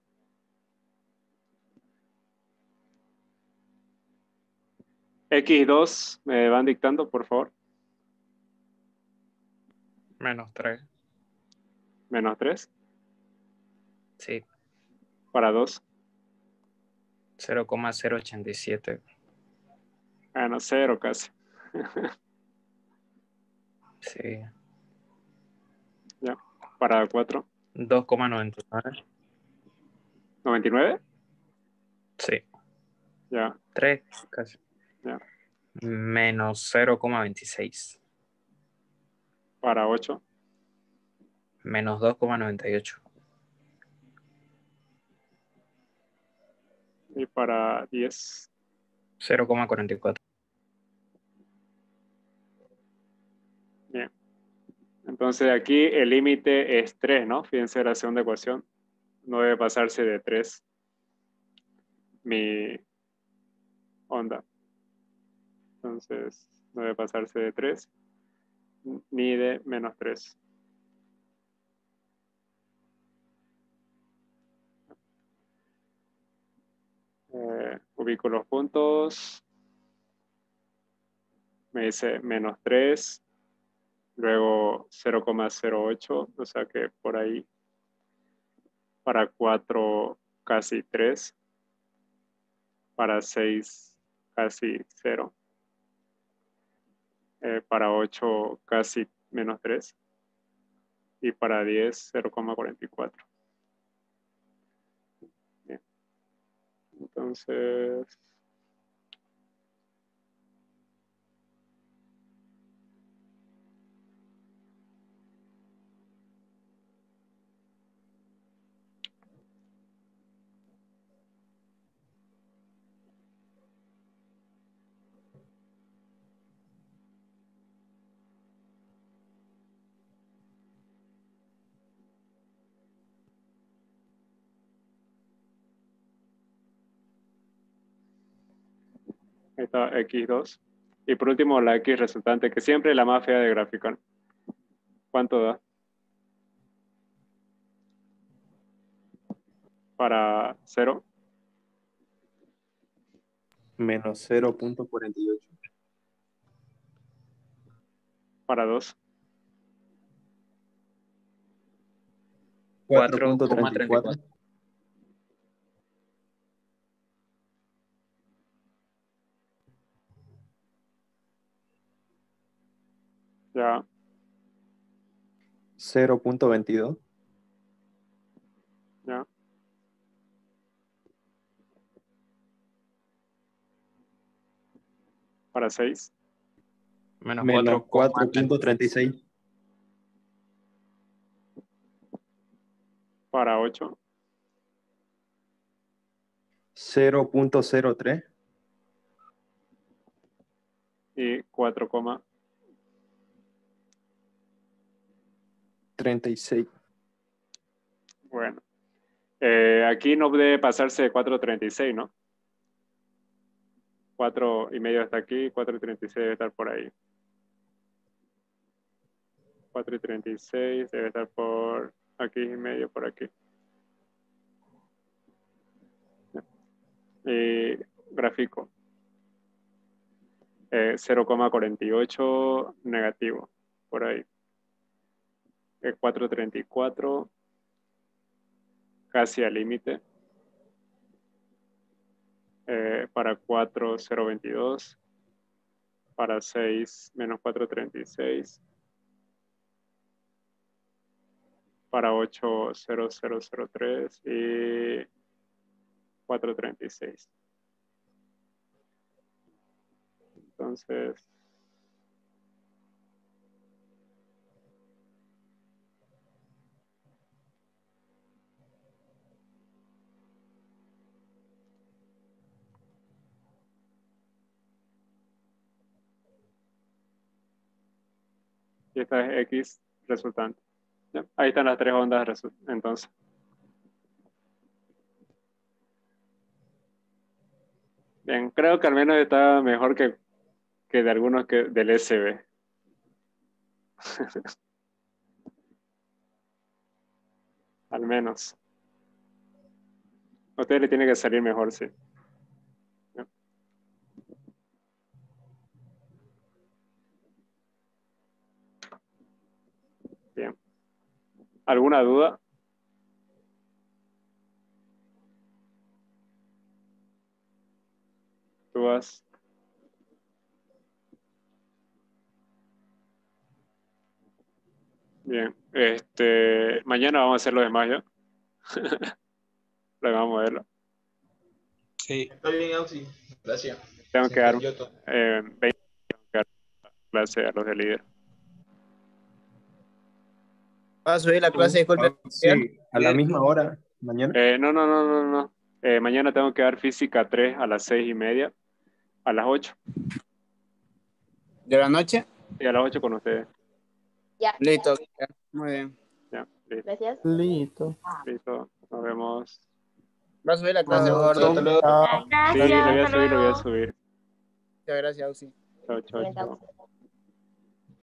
X2, me van dictando, por favor. Menos 3. Menos 3. Sí. Para 2. 0,087. Bueno, 0 casi. Sí. Ya. Para 4. 2,99. ¿99? Sí. Ya. 3 casi. Ya. Menos 0,26. Para 8. Menos 2,98. Y para 10. 0,44. Bien. Entonces aquí el límite es 3, ¿no? Fíjense la segunda ecuación. No debe pasarse de 3. Mi onda. Entonces, no debe pasarse de 3. Ni de menos 3. Ubico los puntos. Me dice menos 3, luego 0,08, o sea que por ahí, para 4 casi 3, para 6 casi 0, para 8 casi menos 3 y para 10 0,44. Bien. Entonces, ahí está X2. Y por último, la X resultante, que siempre es la más fea de graficar. ¿Cuánto da? Para 0. Menos 0.48. Para 2. 4.34. Ya. 0.22. Ya. Para 6. Menos Menos 4.36. 4.36. Para 8. 0.03. Y 4.36. Bueno. Aquí no debe pasarse de 4.36, ¿no? 4,5 hasta aquí, 4.36 debe estar por ahí. 4.36 debe estar por aquí y medio, por aquí. Y gráfico. 0,48 negativo, por ahí. 4.34, casi al límite. Para 4, 0.22. Para 6, menos 4.36. Para 8, 0.003 y 4.36. Entonces, y esta es X resultante. ¿Ya? Ahí están las 3 ondas entonces. Bien, creo que al menos está mejor que de algunos que del SB. Al menos. A ustedes le tiene que salir mejor, sí. ¿Ya? Bien. ¿Alguna duda? ¿Dudas? Bien. Mañana vamos a hacer lo demás, ¿ya? Lo demás modelo. Sí. Está bien, Auxi. Gracias. Tengo Se que dar entendió todo. 20 tengo que dar clase a los de líder. ¿Va a subir la clase? Disculpe. Sí, a la misma hora, mañana. No. Mañana tengo que dar física 3 a las 6:30, a las 8. ¿De la noche? Y a las 8 con ustedes. Ya. Listo. Muy bien. Ya, listo. Gracias. Listo. Listo. Nos vemos. ¿Va a subir la clase, Bueno, gordo? Hasta luego. chao. Sí, lo voy a Gracias, subir, hasta lo voy a luego. subir. Muchas gracias, Auxi. Chao, chao, chao.